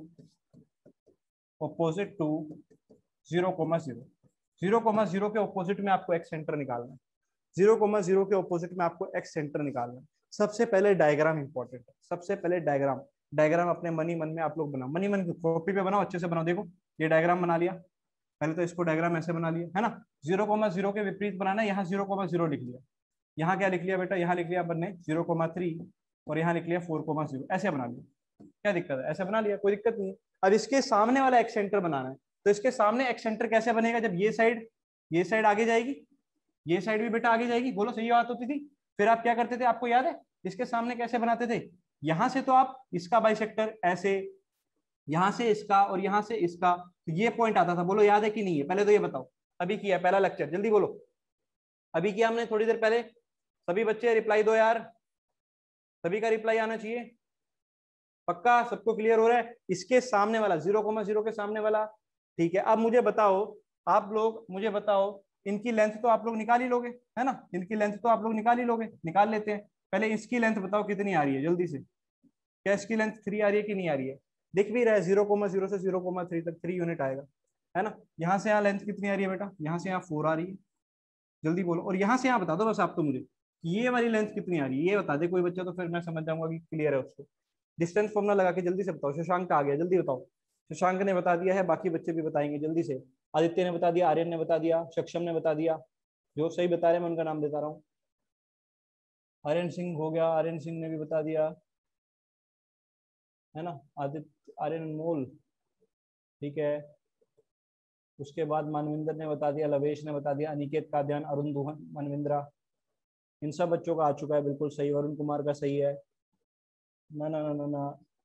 0,0। 0,0 के ऑपोजिट में आपको एक्स सेंटर निकालना है, 0,0 के ऑपोजिट में आपको एक्स सेंटर निकालना है। सबसे पहले डायग्राम इंपॉर्टेंट है, सबसे पहले डायग्राम, डायग्राम अपने मनी मन में आप लोग बनाओ, मनी मन की कॉपी पे बनाओ, अच्छे से बनाओ। देखो ये डायग्राम बना लिया, पहले तो इसको डायग्राम ऐसे बना लिया है ना। 0,0 के विपरीत बनाना है, यहाँ 0,0 लिख लिया, यहाँ क्या लिख लिया बेटा, यहाँ लिख लिया अपन ने 0,3 और यहाँ लिख लिया 4,0, ऐसे बना लिया। क्या दिक्कत है, ऐसे बना लिया, कोई दिक्कत नहीं है। अब इसके सामने वाला एक्स सेंटर बनाना है, तो इसके सामने एक्स सेंटर कैसे बनेगा, जब ये साइड आगे जाएगी, ये साइड भी बेटा आगे जाएगी, बोलो सही बात होती थी। फिर आप क्या करते थे, आपको याद है इसके सामने कैसे बनाते थे, यहां से तो आप इसका बाइसेक्टर ऐसे, यहां से इसका और यहां से इसका, तो ये पॉइंट आता था, बोलो याद है कि नहीं है, पहले तो ये बताओ। अभी किया पहला लेक्चर, जल्दी बोलो, अभी किया हमने थोड़ी देर पहले। सभी बच्चे रिप्लाई दो यार, सभी का रिप्लाई आना चाहिए, पक्का सबको क्लियर हो रहा है। इसके सामने वाला 0,0 के सामने वाला, ठीक है। अब मुझे बताओ, आप लोग मुझे बताओ, इनकी लेंथ तो आप लोग निकाल ही लोगे है ना, इनकी लेंथ तो आप लोग निकाल ही लोगे, निकाल लेते हैं। पहले इसकी लेंथ बताओ कितनी आ रही है जल्दी से, क्या इसकी लेंथ 3 आ रही है कि नहीं आ रही है, दिख भी रहा है 0,0 से 0,3 तक 3 यूनिट आएगा है ना। यहाँ से यहाँ लेंथ कितनी आ रही है बेटा, यहाँ से यहाँ 4 आ रही है, जल्दी बोलो। और यहाँ से यहाँ बता दो बस आप तो मुझे, ये वाली लेंथ कितनी आ रही है ये बता दे कोई बच्चा, तो फिर मैं समझ जाऊंगा कि क्लियर है उसको। डिस्टेंस फॉर्मूला लगा के जल्दी से बताओ। शशांक आ गया, जल्दी बताओ। शशांक ने बता दिया है, बाकी बच्चे भी बताएंगे जल्दी से। आदित्य ने बता दिया, आर्यन ने बता दिया, सक्षम ने बता दिया, जो सही बता रहे हैं मैं उनका नाम देता रहा हूँ। आर्यन सिंह हो गया, आर्यन सिंह ने भी बता दिया है ना। आदित्य, आर्यन अनमोल, ठीक है। उसके बाद मानविंदर ने बता दिया, लवेश ने बता दिया, अनिकेत का ध्यान, अरुण दुहन, मनविंद्रा, इन सब बच्चों का आ चुका है बिल्कुल सही। वरुण कुमार का सही है, ना ना ना ना ना,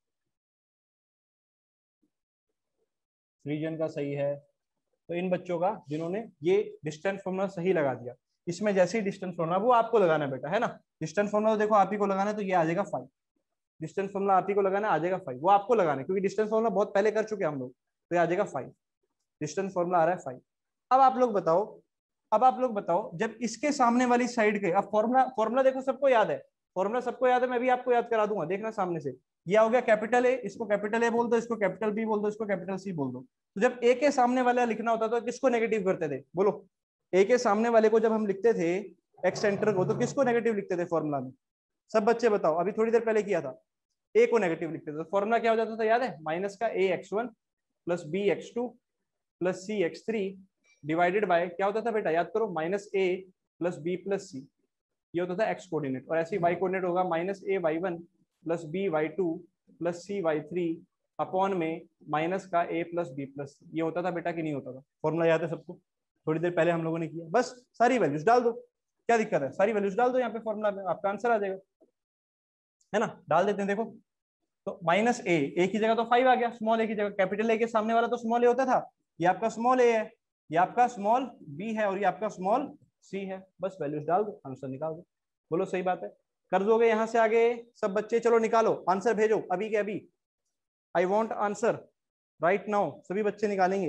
सृजन का सही है। तो इन बच्चों का जिन्होंने ये डिस्टेंस फॉर्मूला सही लगा दिया, इसमें जैसे ही डिस्टेंस फॉर्मूला वो आपको लगाना है बेटा है ना। डिस्टेंस फॉर्मूला तो देखो आप ही को लगाना है, तो ये आ जाएगा 5। डिस्टेंस फॉर्मूला आप ही को लगाना आ जाएगा 5, वो आपको लगाना है क्योंकि डिस्टेंस फॉर्मूला बहुत पहले कर चुके हैं हम लोग, तो ये आ जाएगा 5। डिस्टेंस फॉर्मूला आ रहा है 5। अब आप लोग बताओ, अब आप लोग बताओ, जब इसके सामने वाली साइड के, अब फॉर्मूला फॉर्मूला देखो सबको याद है, फॉर्मूला सबको याद है, मैं भी आपको याद करा दूंगा, देखना सामने से। ये हो गया कैपिटल ए, इसको कैपिटल ए बोल दो, इसको कैपिटल बी बोल दो, इसको कैपिटल सी बोल दो। तो जब ए के सामने वाला लिखना होता तो किसको नेगेटिव करते थे, बोलो। ए के सामने वाले को जब हम लिखते थे एक्स सेंटर को, तो किसको नेगेटिव लिखते थे फॉर्मूला में, सब बच्चे बताओ, अभी थोड़ी देर पहले किया था। ए को नेगेटिव लिखते थे, तो फॉर्मूला क्या हो जाता था याद है, माइनस का A x1 plus B x2 plus C x3 divided by क्या होता था बेटा, याद करो, minus A plus B plus C, ये होता था एक्स कोऑर्डिनेट। और ऐसे ही वाई कोऑर्डिनेट होगा minus A y1 plus B y2 plus C y3 upon में माइनस का ए प्लस बी प्लस, ये होता था बेटा कि नहीं होता था। फॉर्मूला याद है सबको, थोड़ी देर पहले हम लोगों ने किया। बस सारी वैल्यूज डाल दो, क्या दिक्कत है, सारी वैल्यूज डाल दो यहाँ पे फॉर्मूला में, आपका आंसर आ जाएगा है ना। डाल देते हैं देखो, तो माइनस ए, ए की जगह तो 5 आ गया, स्मॉल ए की जगह, कैपिटल ए के सामने वाला तो स्मॉल ए होता था, ये आपका स्मॉल ए है, ये आपका स्मॉल बी है और ये आपका स्मॉल सी है। बस वैल्यूज डाल दो, आंसर निकाल दो, बोलो सही बात है। कर दोगे यहां से आगे सब बच्चे, चलो निकालो आंसर, भेजो अभी के अभी। I want answer right now, सभी बच्चे निकालेंगे।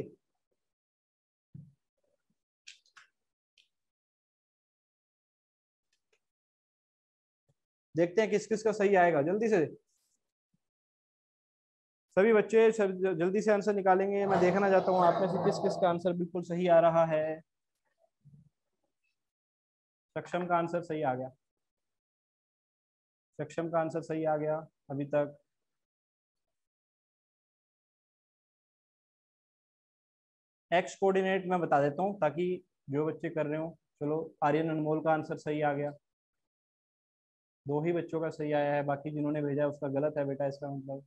देखते हैं किस किस का सही आएगा, जल्दी से सभी बच्चे जल्दी से आंसर निकालेंगे। मैं देखना चाहता हूँ आप में से किस किस का आंसर बिल्कुल सही आ रहा है। सक्षम का आंसर सही आ गया, सक्षम का आंसर सही आ गया अभी तक। एक्स कोऑर्डिनेट मैं बता देता हूँ ताकि जो बच्चे कर रहे हो, चलो आर्यन अनमोल का आंसर सही आ गया, दो ही बच्चों का सही आया है, बाकी जिन्होंने भेजा है उसका गलत है बेटा, इसका मतलब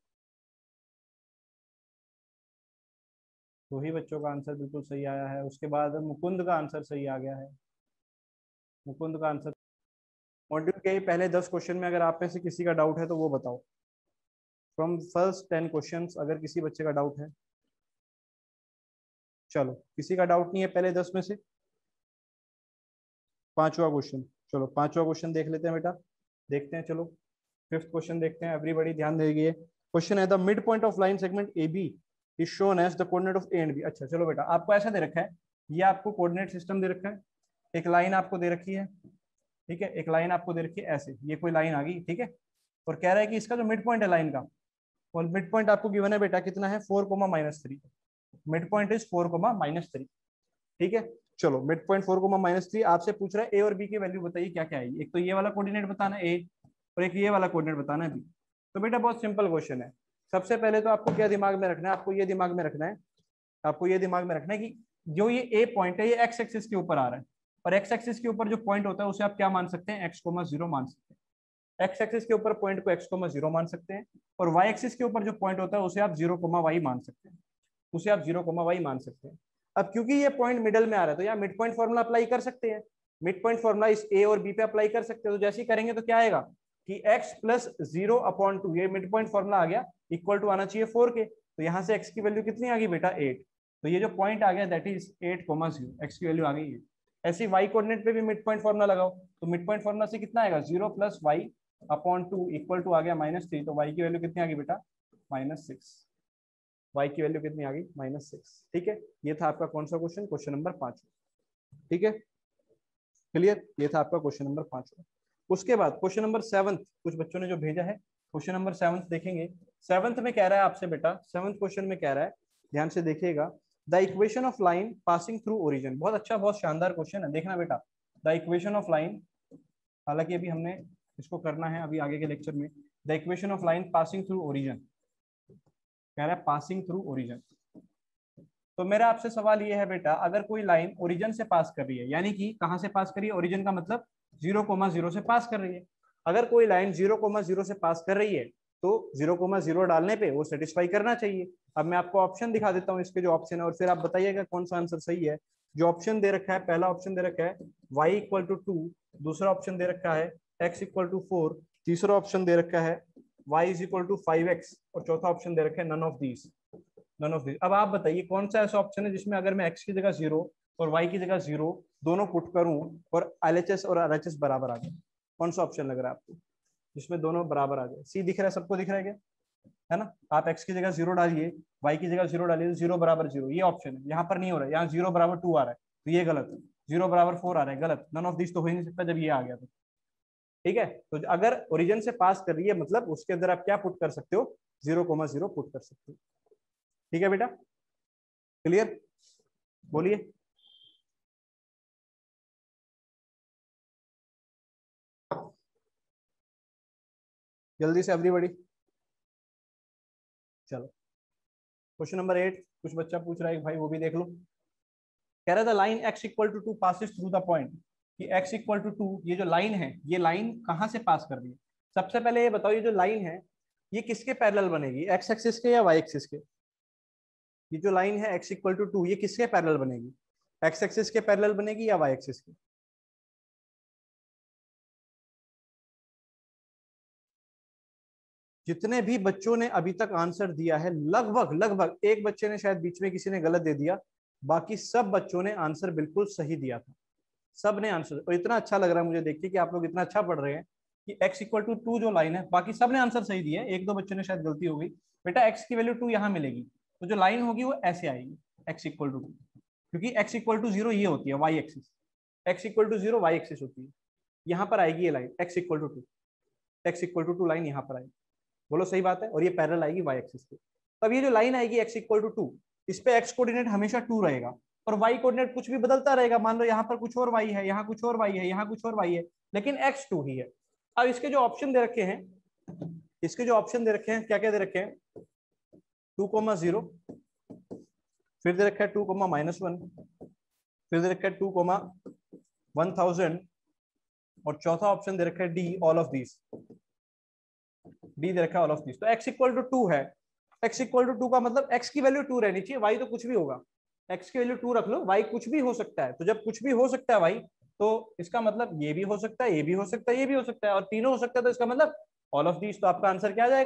दो ही बच्चों का आंसर बिल्कुल सही आया है। उसके बाद मुकुंद का आंसर सही आ गया है, मुकुंद का आंसर। मॉड्यूल के पहले 10 क्वेश्चन में अगर आप में से किसी का डाउट है तो वो बताओ। फ्रॉम फर्स्ट 10 क्वेश्चंस, अगर किसी बच्चे का डाउट है। चलो किसी का डाउट नहीं है पहले 10 में से। पांचवा क्वेश्चन, चलो पांचवा क्वेश्चन देख लेते हैं बेटा, देखते हैं। चलो फिफ्थ क्वेश्चन देखते हैं, एवरीबॉडी ध्यान देगी। क्वेश्चन है the mid point of line segment A B is shown as the coordinate of A and B. अच्छा चलो बेटा, आपको ऐसा दे रखा है, ये आपको कोऑर्डिनेट सिस्टम दे रखा है, एक लाइन आपको दे रखी है, ठीक है, एक लाइन आपको दे रखी है ऐसे, ये कोई लाइन आ गई, ठीक है, और कह रहा है कि इसका जो मिड पॉइंट है लाइन का, और मिड पॉइंट आपको गिवन है बेटा कितना है, 4,-3। मिड पॉइंट इज 4,-3, ठीक है। चलो मिड पॉइंट 4,-3 आपसे पूछ रहा है ए और बी की वैल्यू बताइए क्या क्या आएगी। एक तो ये वाला कोऑर्डिनेट बताना है ए, और एक ये वाला कोऑर्डिनेट बताना है बी। तो बेटा बहुत सिंपल क्वेश्चन है। सबसे पहले तो आपको क्या दिमाग में रखना है, आपको ये दिमाग में रखना है, आपको ये दिमाग में रखना है कि जो ये ए पॉइंट है ये एक्स एक्सिस के ऊपर आ रहा है, और एक्स एक्सिस के ऊपर जो पॉइंट होता है उसे आप क्या मान सकते हैं, x,0 मान सकते हैं। एक्स एक्सिस के ऊपर पॉइंट को x,0 मान सकते हैं, और वाई एक्सिस के ऊपर जो पॉइंट होता है उसे आप 0,y मान सकते हैं, उसे आप 0,y मान सकते हैं। अब क्योंकि ये पॉइंट मिडल में आ रहा है तो यहाँ मिड पॉइंट फॉर्मूला अप्लाई कर सकते हैं, मिड पॉइंट फॉर्मूला इस ए और बी पे अप्लाई कर सकते हैं। तो जैसे ही करेंगे तो क्या आएगा कि x + 0/2, ये मिड पॉइंट फॉर्मूला आ गया, इक्वल टू आना चाहिए 4 के। तो यहाँ से x की वैल्यू कितनी आ गई बेटा 8, तो ये जो पॉइंट आ गया दैट इज 8,0, x की वैल्यू आ गई है। ऐसे y कोऑर्डिनेट पे भी मिड पॉइंट फॉर्मूला लगाओ, तो मिड पॉइंट फॉर्मूला से कितना आएगा 0 + y/2 इक्वल टू आ गया -3, तो y की वैल्यू कितनी आ गई बेटा -6, y की वैल्यू कितनी आ गई -6, ठीक है। ये था आपका कौन सा क्वेश्चन, क्वेश्चन नंबर 5, ठीक है, क्लियर। ये था आपका क्वेश्चन नंबर 5। उसके बाद क्वेश्चन नंबर 7 कुछ बच्चों ने जो भेजा है, क्वेश्चन नंबर 7 देखेंगे। 7th में कह रहा है आपसे बेटा, 7th क्वेश्चन में कह रहा है, ध्यान से देखिएगा, the equation of line passing through origin. बहुत अच्छा, बहुत शानदार क्वेश्चन है, देखना बेटा। द इक्वेशन ऑफ लाइन, हालांकि अभी हमने इसको करना है अभी आगे के लेक्चर में। The equation of line passing through origin, कह रहा है पासिंग थ्रू ओरिजिन। तो मेरा आपसे सवाल ये है बेटा, अगर कोई लाइन ओरिजिन से पास कर रही है, यानी कि कहां से पास कर रही है, ओरिजिन का मतलब 0,0 से पास कर रही है। अगर कोई लाइन 0,0 से पास कर रही है तो 0,0 डालने पे वो सेटिस्फाई करना चाहिए। अब मैं आपको ऑप्शन दिखा देता हूँ, इसके जो ऑप्शन है, और फिर आप बताइएगा कौन सा आंसर सही है। जो ऑप्शन दे रखा है, पहला ऑप्शन दे रखा है y = 2, दूसरा ऑप्शन दे रखा है x = 4, तीसरा ऑप्शन दे रखा है y = 5x, और चौथा ऑप्शन दे रखा है none of these, none of this. अब आप बताइए कौन सा ऐसा ऑप्शन है जिसमें अगर मैं x की जगह 0 और y की जगह 0 दोनों पुट करूं और LHS और RHS बराबर आ जाए। कौन सा ऑप्शन लग रहा है आपको जिसमें दोनों बराबर आ जाए। सी दिख रहा है, सबको दिख रहा है क्या, है ना। आप x की जगह 0 डालिए, y की जगह 0 डालिए, तो 0 = 0 ये ऑप्शन है। यहाँ पर नहीं हो रहा है, यहाँ 0 = 2 आ रहा है, तो ये गलत है। 0 = 4 आ रहा है, गलत। नन ऑफ दिस तो हो ही नहीं सकता जब ये आ गया तो, ठीक है। तो अगर ओरिजिन से पास कर रही है मतलब उसके अंदर आप क्या पुट कर सकते हो, 0,0 पुट कर सकते हो, ठीक है बेटा, क्लियर। बोलिए। जल्दी से एवरीबॉडी। चलो क्वेश्चन नंबर 8 कुछ बच्चा पूछ रहा है भाई, वो भी देख लो। कह रहा था line x = 2 passes through the point, कि x = 2, ये जो लाइन है ये लाइन कहां से पास कर रही है। सबसे पहले ये बताओ, ये जो लाइन है ये किसके पैरेलल बनेगी, x एक्सिस के या y एक्सिस के। ये जो लाइन है x = 2 ये किसके पैरेलल बनेगी, x एक्सिस के पैरेलल बनेगी या y एक्सिस के। जितने भी बच्चों ने अभी तक आंसर दिया है, लगभग लगभग, एक बच्चे ने शायद बीच में किसी ने गलत दे दिया, बाकी सब बच्चों ने आंसर बिल्कुल सही दिया था। सब ने आंसर, और इतना अच्छा लग रहा है मुझे देख के कि आप लोग इतना अच्छा पढ़ रहे हैं कि x = 2 जो लाइन है, बाकी सब ने आंसर सही दिया है, एक दो बच्चों ने शायद गलती हो गई। बेटा x की वैल्यू 2 यहाँ मिलेगी, तो जो लाइन होगी वो ऐसे आएगी x = 2, क्योंकि x = 0 ये होती है y axis, x = 0 y axis होती है। यहाँ पर आएगी ये लाइन x = 2, x = 2 लाइन यहाँ पर आएगी, बोलो सही बात है, और ये पैरेलल आएगी y एक्सिस पे। तब ये जो लाइन आएगी x = 2, इस पे x कोऑर्डिनेट हमेशा 2 रहेगा, और y कोऑर्डिनेट कुछ भी बदलता रहेगा। मान लो यहाँ पर कुछ और y है, यहाँ कुछ और y है, यहाँ कुछ और y है, लेकिन x 2 ही है। अब इसके जो ऑप्शन दे रखे हैं, इसके जो ऑप्शन दे रखे हैं, क्या क्या दे रखे हैं, 2,0, फिर दे रखा है 2,-1, फिर दे रखा है 2,1000, और चौथा ऑप्शन दे रखा है D all of this, D दे रखा है ऑल ऑफ दिस। तो x = 2 है, x = 2 का मतलब x की वैल्यू 2 रहनी चाहिए, y तो कुछ भी होगा, x की वैल्यू 2 रख लो, y कुछ भी हो सकता है। तो जब कुछ भी हो सकता है y, तो इसका मतलब ये भी हो सकता है, ये भी हो सकता है, ये भी हो सकता है, और तीनों हो सकता है, तो इसका मतलब ऑल ऑफ दिस। तो आपका आंसर क्या आ जाएगा,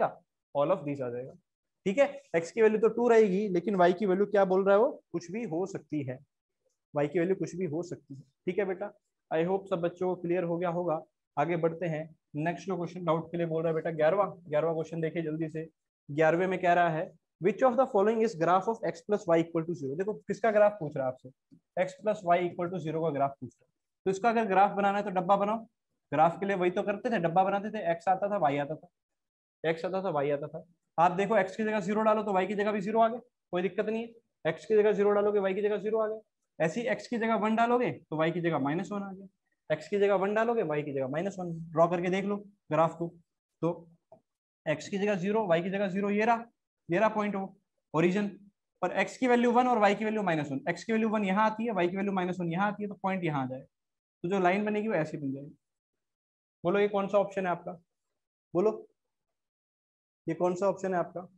ऑल ऑफ दीज आ जाएगा। ठीक है, x की वैल्यू तो 2 रहेगी, लेकिन y की वैल्यू क्या बोल रहा है वो, कुछ भी हो सकती है, y की वैल्यू कुछ भी हो सकती है। ठीक है बेटा, आई होप सब बच्चों को क्लियर हो गया होगा। आगे बढ़ते हैं, नेक्स्ट जो क्वेश्चन डाउट के लिए बोल रहा है बेटा 11वां क्वेश्चन देखिए जल्दी से। 11वें में कह रहा है which of the following is graph of x plus y equal to 0। देखो किसका ग्राफ पूछ रहा है आपसे, x plus y equal to 0 का ग्राफ पूछ रहा है। तो इसका अगर ग्राफ बनाना है तो डब्बा बनाओ। ग्राफ के लिए वही तो करते थे, डब्बा बनाते थे, x आता था y आता था, x आता था y आता था। आप देखो x की जगह 0 डालो तो y की जगह भी 0 आ गया, कोई दिक्कत नहीं है। x की जगह 0 डालोगे y की जगह 0 आ गया। ऐसी x की जगह 1 डालोगे तो y की जगह -1 आ गया। x की जगह 1 डालोगे y की जगह -1। ड्रॉ करके देख लो ग्राफ को। तो x की जगह 0 y की जगह 0, ये रहा पॉइंट हो ओरिजिन। पर x की वैल्यू 1 और y की वैल्यू -1, x की वैल्यू 1 यहाँ आती है, y की वैल्यू -1 यहाँ आती है, तो पॉइंट यहाँ आ जाएगा। तो जो लाइन बनेगी वो ऐसी बन जाएगी। बोलो ये कौन सा ऑप्शन है आपका, बोलो ये कौन सा ऑप्शन है आपका,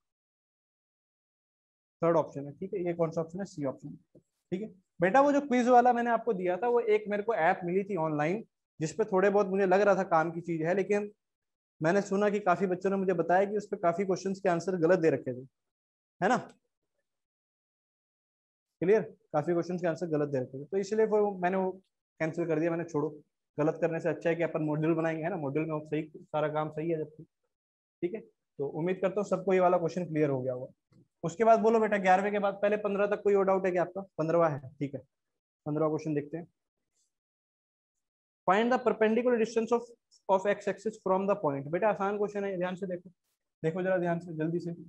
थर्ड ऑप्शन है। ठीक है, ये कौन सा ऑप्शन है, सी ऑप्शन। ठीक है बेटा, वो जो क्विज वाला मैंने आपको दिया था, वो एक मेरे को ऐप मिली थी ऑनलाइन, जिसपे थोड़े बहुत मुझे लग रहा था काम की चीज है, लेकिन मैंने सुना कि काफी बच्चों ने मुझे बताया कि उस पर काफी क्वेश्चंस के आंसर गलत दे रखे थे, है ना, क्लियर, काफी क्वेश्चंस के आंसर गलत दे रखे थे, तो इसलिए मैंने वो कैंसिल कर दिया, मैंने छोड़ो, गलत करने से अच्छा है कि अपन मॉड्यूल बनाएंगे, है ना, मॉड्यूल में सही सारा काम सही है जबकि। ठीक है, तो उम्मीद करता हूँ सबको ये वाला क्वेश्चन क्लियर हो गया होगा। उसके बाद बोलो बेटा 11वें के बाद पहले 15 तक कोई और डाउट है क्या आपका, 15वां है, ठीक है, 15वां क्वेश्चन देखते हैं। Find the perpendicular distance of x axis from the point. बेटा आसान क्वेश्चन है, ध्यान से देखो, देखो जरा ध्यान से जल्दी से।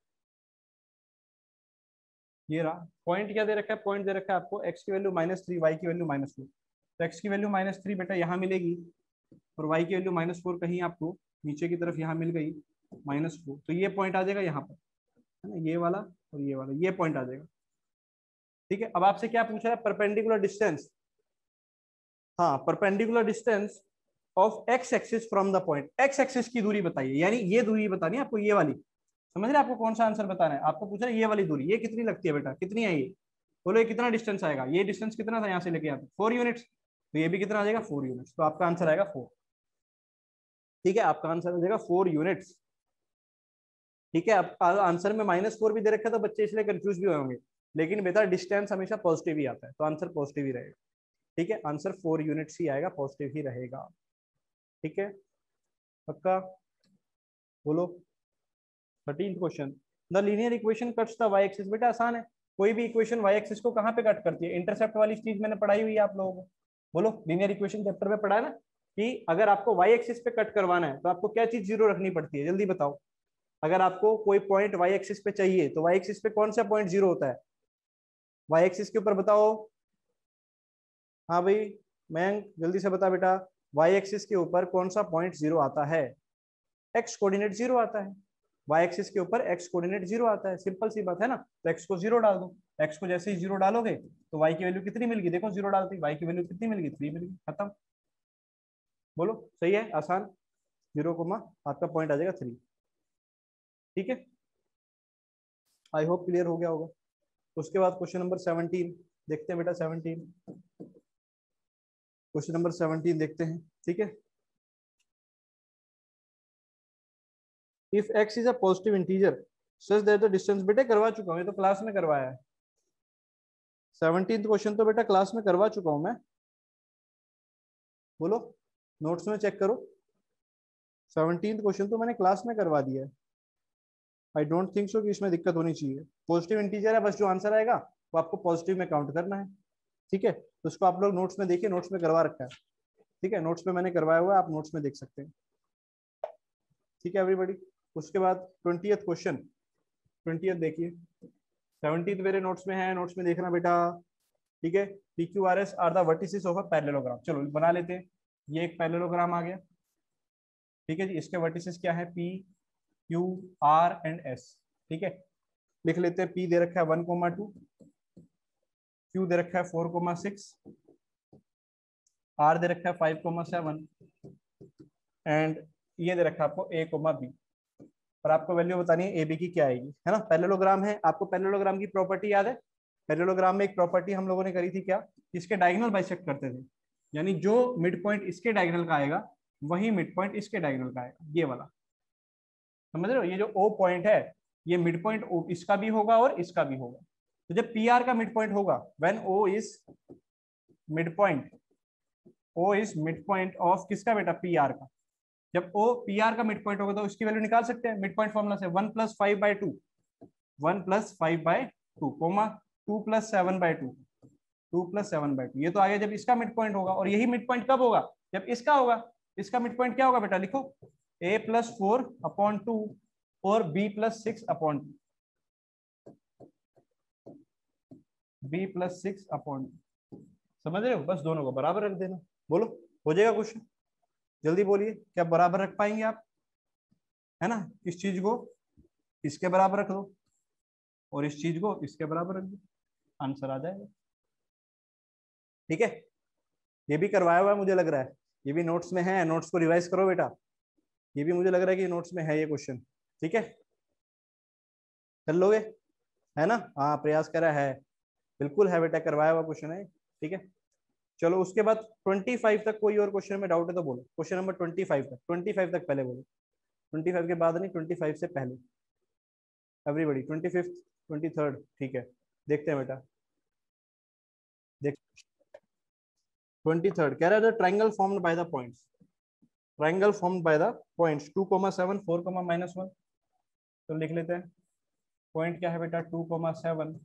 ये रहा पॉइंट, क्या दे रखा है, पॉइंट दे रखा है आपको x की वैल्यू -3, y की वैल्यू -4। तो x की वैल्यू -3 बेटा यहाँ मिलेगी, और y की वैल्यू -4 कहीं आपको नीचे की तरफ यहाँ मिल गई -4, तो ये पॉइंट आ जाएगा यहाँ पर, है ना, ये वाला और ये वाला, ये पॉइंट आ जाएगा। ठीक है, अब आपसे क्या पूछा है, परपेंडिकुलर डिस्टेंस, हाँ perpendicular distance of x axis from the point, x axis की दूरी बताइए, यानी ये दूरी बतानी है आपको, ये वाली, समझ रहे आपको कौन सा आंसर बताना है, आपको पूछ रहा है ये वाली दूरी, ये कितनी लगती है बेटा, कितनी है ये, बोलो ये कितना डिस्टेंस आएगा, ये डिस्टेंस कितना था यहाँ से लेके यहाँ तक, 4 यूनिट्स, तो ये भी कितना आ जाएगा 4 यूनिट्स, तो आपका आंसर आएगा 4। ठीक है, आपका आंसर आ जाएगा 4 यूनिट्स। ठीक है, अब आंसर में -4 भी दे रखा है तो बच्चे इसलिए कंफ्यूज भी होंगे, लेकिन बेटा डिस्टेंस हमेशा पॉजिटिव ही आता है, तो आंसर पॉजिटिव ही रहेगा। ठीक है, आंसर 4 यूनिट्स ही आएगा, पॉजिटिव ही रहेगा। ठीक है, पक्का, बोलो 13th question, the linear equation cuts the y axis. बेटा आसान है, कोई भी इक्वेशन वाई एक्सिस को कहाँ पे कट करती है, इंटरसेप्ट वाली चीज मैंने पढ़ाई हुई है आप लोगों को, बोलो लीनियर इक्वेशन चैप्टर में पढ़ा है ना, कि अगर आपको वाई एक्सिस पे कट करवाना है तो आपको क्या चीज जीरो रखनी पड़ती है, जल्दी बताओ। अगर आपको कोई पॉइंट वाई एक्सिस पे चाहिए तो वाई एक्सिस पे कौन सा पॉइंट जीरो होता है, वाई एक्सिस के ऊपर बताओ, हाँ भाई मयंक जल्दी से बता बेटा, वाई एक्सिस के ऊपर कौन सा पॉइंट जीरो आता है, एक्स कोऑर्डिनेट जीरो आता है, वाई एक्सिस के ऊपर एक्स कोऑर्डिनेट जीरो आता है, सिंपल सी बात है ना, तो एक्स को जीरो डाल दो, एक्स को जैसे ही जीरो डालोगे तो वाई की वैल्यू कितनी मिल गई, देखो जीरो डालते वाई की वैल्यू कितनी मिल गई, 3 मिल गई, खत्म। बोलो सही है, आसान, 0, आपका पॉइंट आ जाएगा 3। ठीक है, आई होप क्लियर हो गया होगा। उसके बाद क्वेश्चन नंबर 17 देखते हैं बेटा, 17 क्वेश्चन नंबर 17 देखते हैं। ठीक है, if x is a positive integer such that the distance, बेटे करवा चुका हूँ, ये तो क्लास में करवाया है, 17th क्वेश्चन तो बेटा क्लास में करवा चुका हूं मैं, बोलो नोट्स में चेक करो, 17th क्वेश्चन तो मैंने क्लास में करवा दिया है, आई डोंट थिंक सो कि इसमें दिक्कत होनी चाहिए, पॉजिटिव इंटीजर है, बस जो आंसर आएगा वो आपको पॉजिटिव में काउंट करना है। ठीक है, तो उसको आप लोग नोट्स में देखिए, नोट्स में करवा रखा है, ठीक है, नोट्स में मैंने करवाया हुआ है, आप नोट्स में देख सकते हैं। ठीक है एवरीबॉडी, उसके बाद 20th क्वेश्चन, 20th देखिए, 17th मेरे नोट्स में है, नोट्स में देखना बेटा। ठीक है, P Q R S are the vertices of a parallelogram, चलो बना लेते हैं, ये एक पैरेललोग्राम आ गया। ठीक है जी, इसके वर्टिसेस क्या है, P Q R and S. ठीक है, लिख लेते हैं, पी दे रखा है 1,2, क्यू दे रखा है 4,6, आर दे रखा है 5,7 एंड ये दे रखा है आपको A, B, और आपको वैल्यू बतानी है ए बी की क्या आएगी, है ना, पैरेललोग्राम है, आपको पैरेललोग्राम की प्रॉपर्टी याद है, पैरेललोग्राम में एक प्रॉपर्टी हम लोगों ने करी थी क्या, इसके डायगोनल बाइसेक्ट करते थे, यानी जो मिड पॉइंट इसके डायगोनल का आएगा वही मिड पॉइंट इसके डायगोनल का आएगा, ये वाला, समझ रहे हो, ये जो ओ पॉइंट है ये मिड पॉइंट इसका भी होगा और इसका भी होगा। तो जब पी आर का मिड पॉइंट होगा, when O is mid point, O is mid point of किसका बेटा, पी आर का। जब ओ पी आर का मिड पॉइंट होगा तो उसकी वैल्यू निकाल सकते हैं मिड पॉइंट फॉर्मूला से, 1+5/2, 1+5/2 कोमा 2+7/2, 2+7/2। ये तो आ गया जब इसका मिड पॉइंट होगा। और यही मिड पॉइंट कब होगा, जब इसका होगा। इसका मिड पॉइंट क्या होगा बेटा, लिखो a+4/2 और b+6/2, b+6/2। समझ रहे हो, बस दोनों को बराबर रख देना। बोलो हो जाएगा क्वेश्चन, जल्दी बोलिए, क्या बराबर रख पाएंगे आप, है ना। इस चीज को इसके बराबर रख दो और इस चीज को इसके बराबर रख दो, आंसर आ जाएगा। ठीक है, ये भी करवाया हुआ है मुझे लग रहा है, ये भी नोट्स में है, नोट्स को रिवाइज करो बेटा। ये भी मुझे लग रहा है कि नोट्स में है ये क्वेश्चन। ठीक है, कर लोगे, है ना। हाँ प्रयास करा है, बिल्कुल है बेटा, करवाया हुआ क्वेश्चन है। ठीक है, चलो उसके बाद 25 तक कोई और क्वेश्चन में डाउट है तो बोलो। क्वेश्चन नंबर 25 तक, 25 तक पहले बोलो, 25 के बाद नहीं, 25 से पहले। एवरीबॉडी 25, 23, ठीक है, देखते हैं बेटा। देख 23 कह रहा है triangle formed by the points, triangle formed by the points 2,7, 4,-1। तो लिख लेते हैं, पॉइंट क्या है बेटा, 2,7,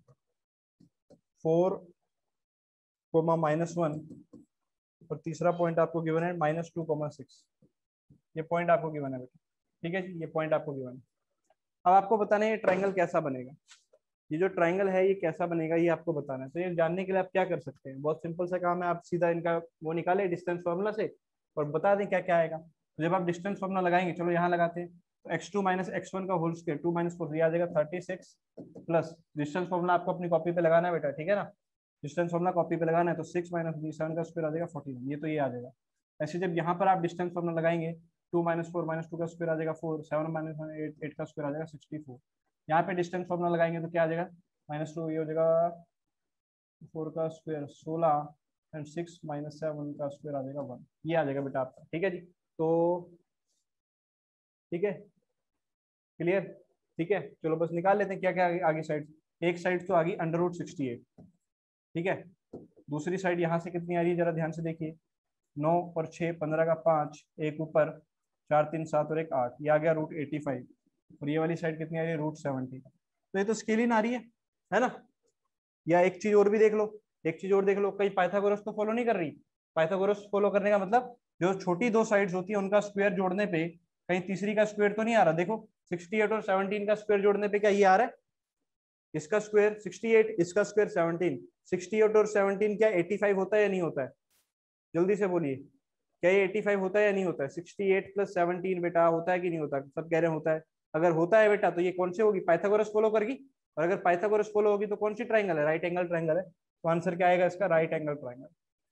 4,-1 और तीसरा पॉइंट आपको गिवन है -2,6। ये पॉइंट आपको गिवन है बेटा। ठीक है जी, ये पॉइंट आपको गिवन है। अब आपको बताना है ये ट्राइंगल कैसा बनेगा, ये जो ट्राइंगल है ये कैसा बनेगा, ये आपको बताना है। तो ये जानने के लिए आप क्या कर सकते हैं, बहुत सिंपल सा काम है, आप सीधा इनका वो निकाले डिस्टेंस फॉर्मूला से और बता दें क्या क्या आएगा। तो जब आप डिस्टेंस फॉर्मूला लगाएंगे, चलो यहाँ लगाते हैं, तो x2 - x1 का होल स्क्वायर 2 - 4 आ जाएगा 36 प्लस डिस्टेंस फॉर्मूला आपको अपनी कॉपी पे लगाना है बेटा। ठीक है ना, डिस्टेंस फॉर्मूला कॉपी पे लगाना है, तो 6 - 7 का स्क्वायर आ जाएगा 14। ये तो ये आ जाएगा। ऐसे जब यहाँ पर आप डिस्टेंस फॉर्मूला लगाएंगे, 2 - 4 - 2 का स्क्वायर आ जाएगा 4, 7 - 1 8 का स्क्वायर आ जाएगा 64। यहाँ पे डिस्टेंस फॉर्मूला लगाएंगे तो क्या आ जाएगा, -2 ये हो जाएगा 4 का स्क्वायर 16 एंड 6 - 7 का स्क्वायर आ जाएगा 1। ये आ जाएगा बेटा आपका। ठीक है जी, तो ठीक है, क्लियर। ठीक है, चलो बस निकाल लेते हैं क्या क्या आगे साइड। एक साइड तो आ गई √68, ठीक है। दूसरी साइड यहाँ से कितनी आ रही है जरा ध्यान से देखिए, 9 और 6 15 का 5, एक ऊपर 4 3 7 और एक 8, ये आ गया √85। और ये वाली साइड कितनी आ रही है, √70। तो ये तो स्केलिंग आ रही है ना। या एक चीज और भी देख लो, एक चीज और देख लो, कहीं पाइथागोरस तो फॉलो नहीं कर रही। पाइथागोरस फॉलो करने का मतलब जो छोटी दो साइड्स होती है उनका स्क्वायर जोड़ने पे कहीं तीसरी का स्क्वायर तो नहीं आ रहा। देखो 68 और 17 का स्क्वायर जोड़ने पे क्या ये आ रहा है, इसका स्क्वायर 68, इसका स्क्वायर 17। 68 और 17 क्या 85 होता है या नहीं होता है, जल्दी से बोलिए, क्या ये 85 होता है या नहीं होता है। 68 + 17 बेटा होता है कि नहीं होता है, सब कह रहे हैं होता है। अगर होता है बेटा तो ये कौन से होगी, पाइथागोरस फॉलो करगी। और अगर पाइथागोरस फॉलो होगी तो कौन सी ट्राइंगल है, राइट एंगल ट्राइंगल है। तो आंसर क्या आएगा इसका, राइट एंगल ट्राइंगल।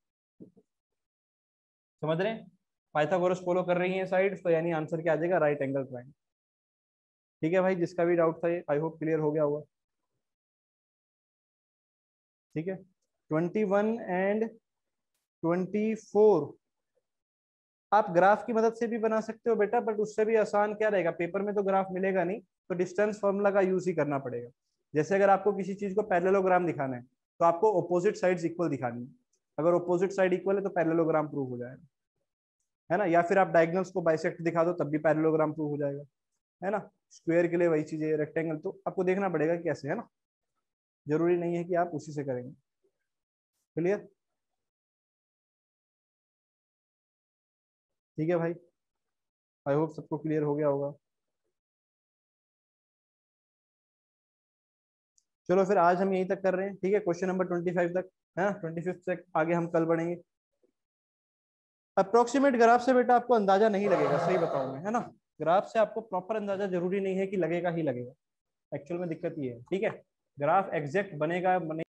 समझ रहे हैं, पाइथागोरस फॉलो कर रही है साइड, तो यानी आंसर क्या आ जाएगा, राइट एंगल ट्राइंगल। ठीक है भाई, जिसका भी डाउट था ये आई होप क्लियर हो गया होगा। ठीक है, 21 एंड 24 आप ग्राफ की मदद से भी बना सकते हो बेटा, बट उससे भी आसान क्या रहेगा, पेपर में तो ग्राफ मिलेगा नहीं, तो डिस्टेंस फॉर्मूला का यूज ही करना पड़ेगा। जैसे अगर आपको किसी चीज को पैरेललोग्राम दिखाना है तो आपको ऑपोजिट साइड्स इक्वल दिखानी है। अगर ऑपोजिट साइड इक्वल है तो पैरेललोग्राम प्रूव हो जाएगा, है ना। या फिर आप डायगोनल्स को बाइसेक्ट दिखा दो तब भी पैरेललोग्राम प्रूव हो जाएगा, है ना। स्क्वायर के लिए वही चीज है, रेक्टेंगल तो आपको देखना पड़ेगा कैसे, है ना। जरूरी नहीं है कि आप उसी से करेंगे। क्लियर, ठीक है भाई, आई होप सबको क्लियर हो गया होगा। चलो फिर आज हम यहीं तक कर रहे हैं, ठीक है, क्वेश्चन नंबर 25 तक, है ना। 25 तक आगे हम कल बढ़ेंगे। अप्रोक्सीमेट ग्राफ से बेटा आपको अंदाजा नहीं लगेगा, सही बताऊं मैं, है ना। ग्राफ से आपको प्रॉपर अंदाजा जरूरी नहीं है कि लगेगा ही लगेगा, एक्चुअल में दिक्कत ये है। ठीक है, ग्राफ एग्जैक्ट बनेगा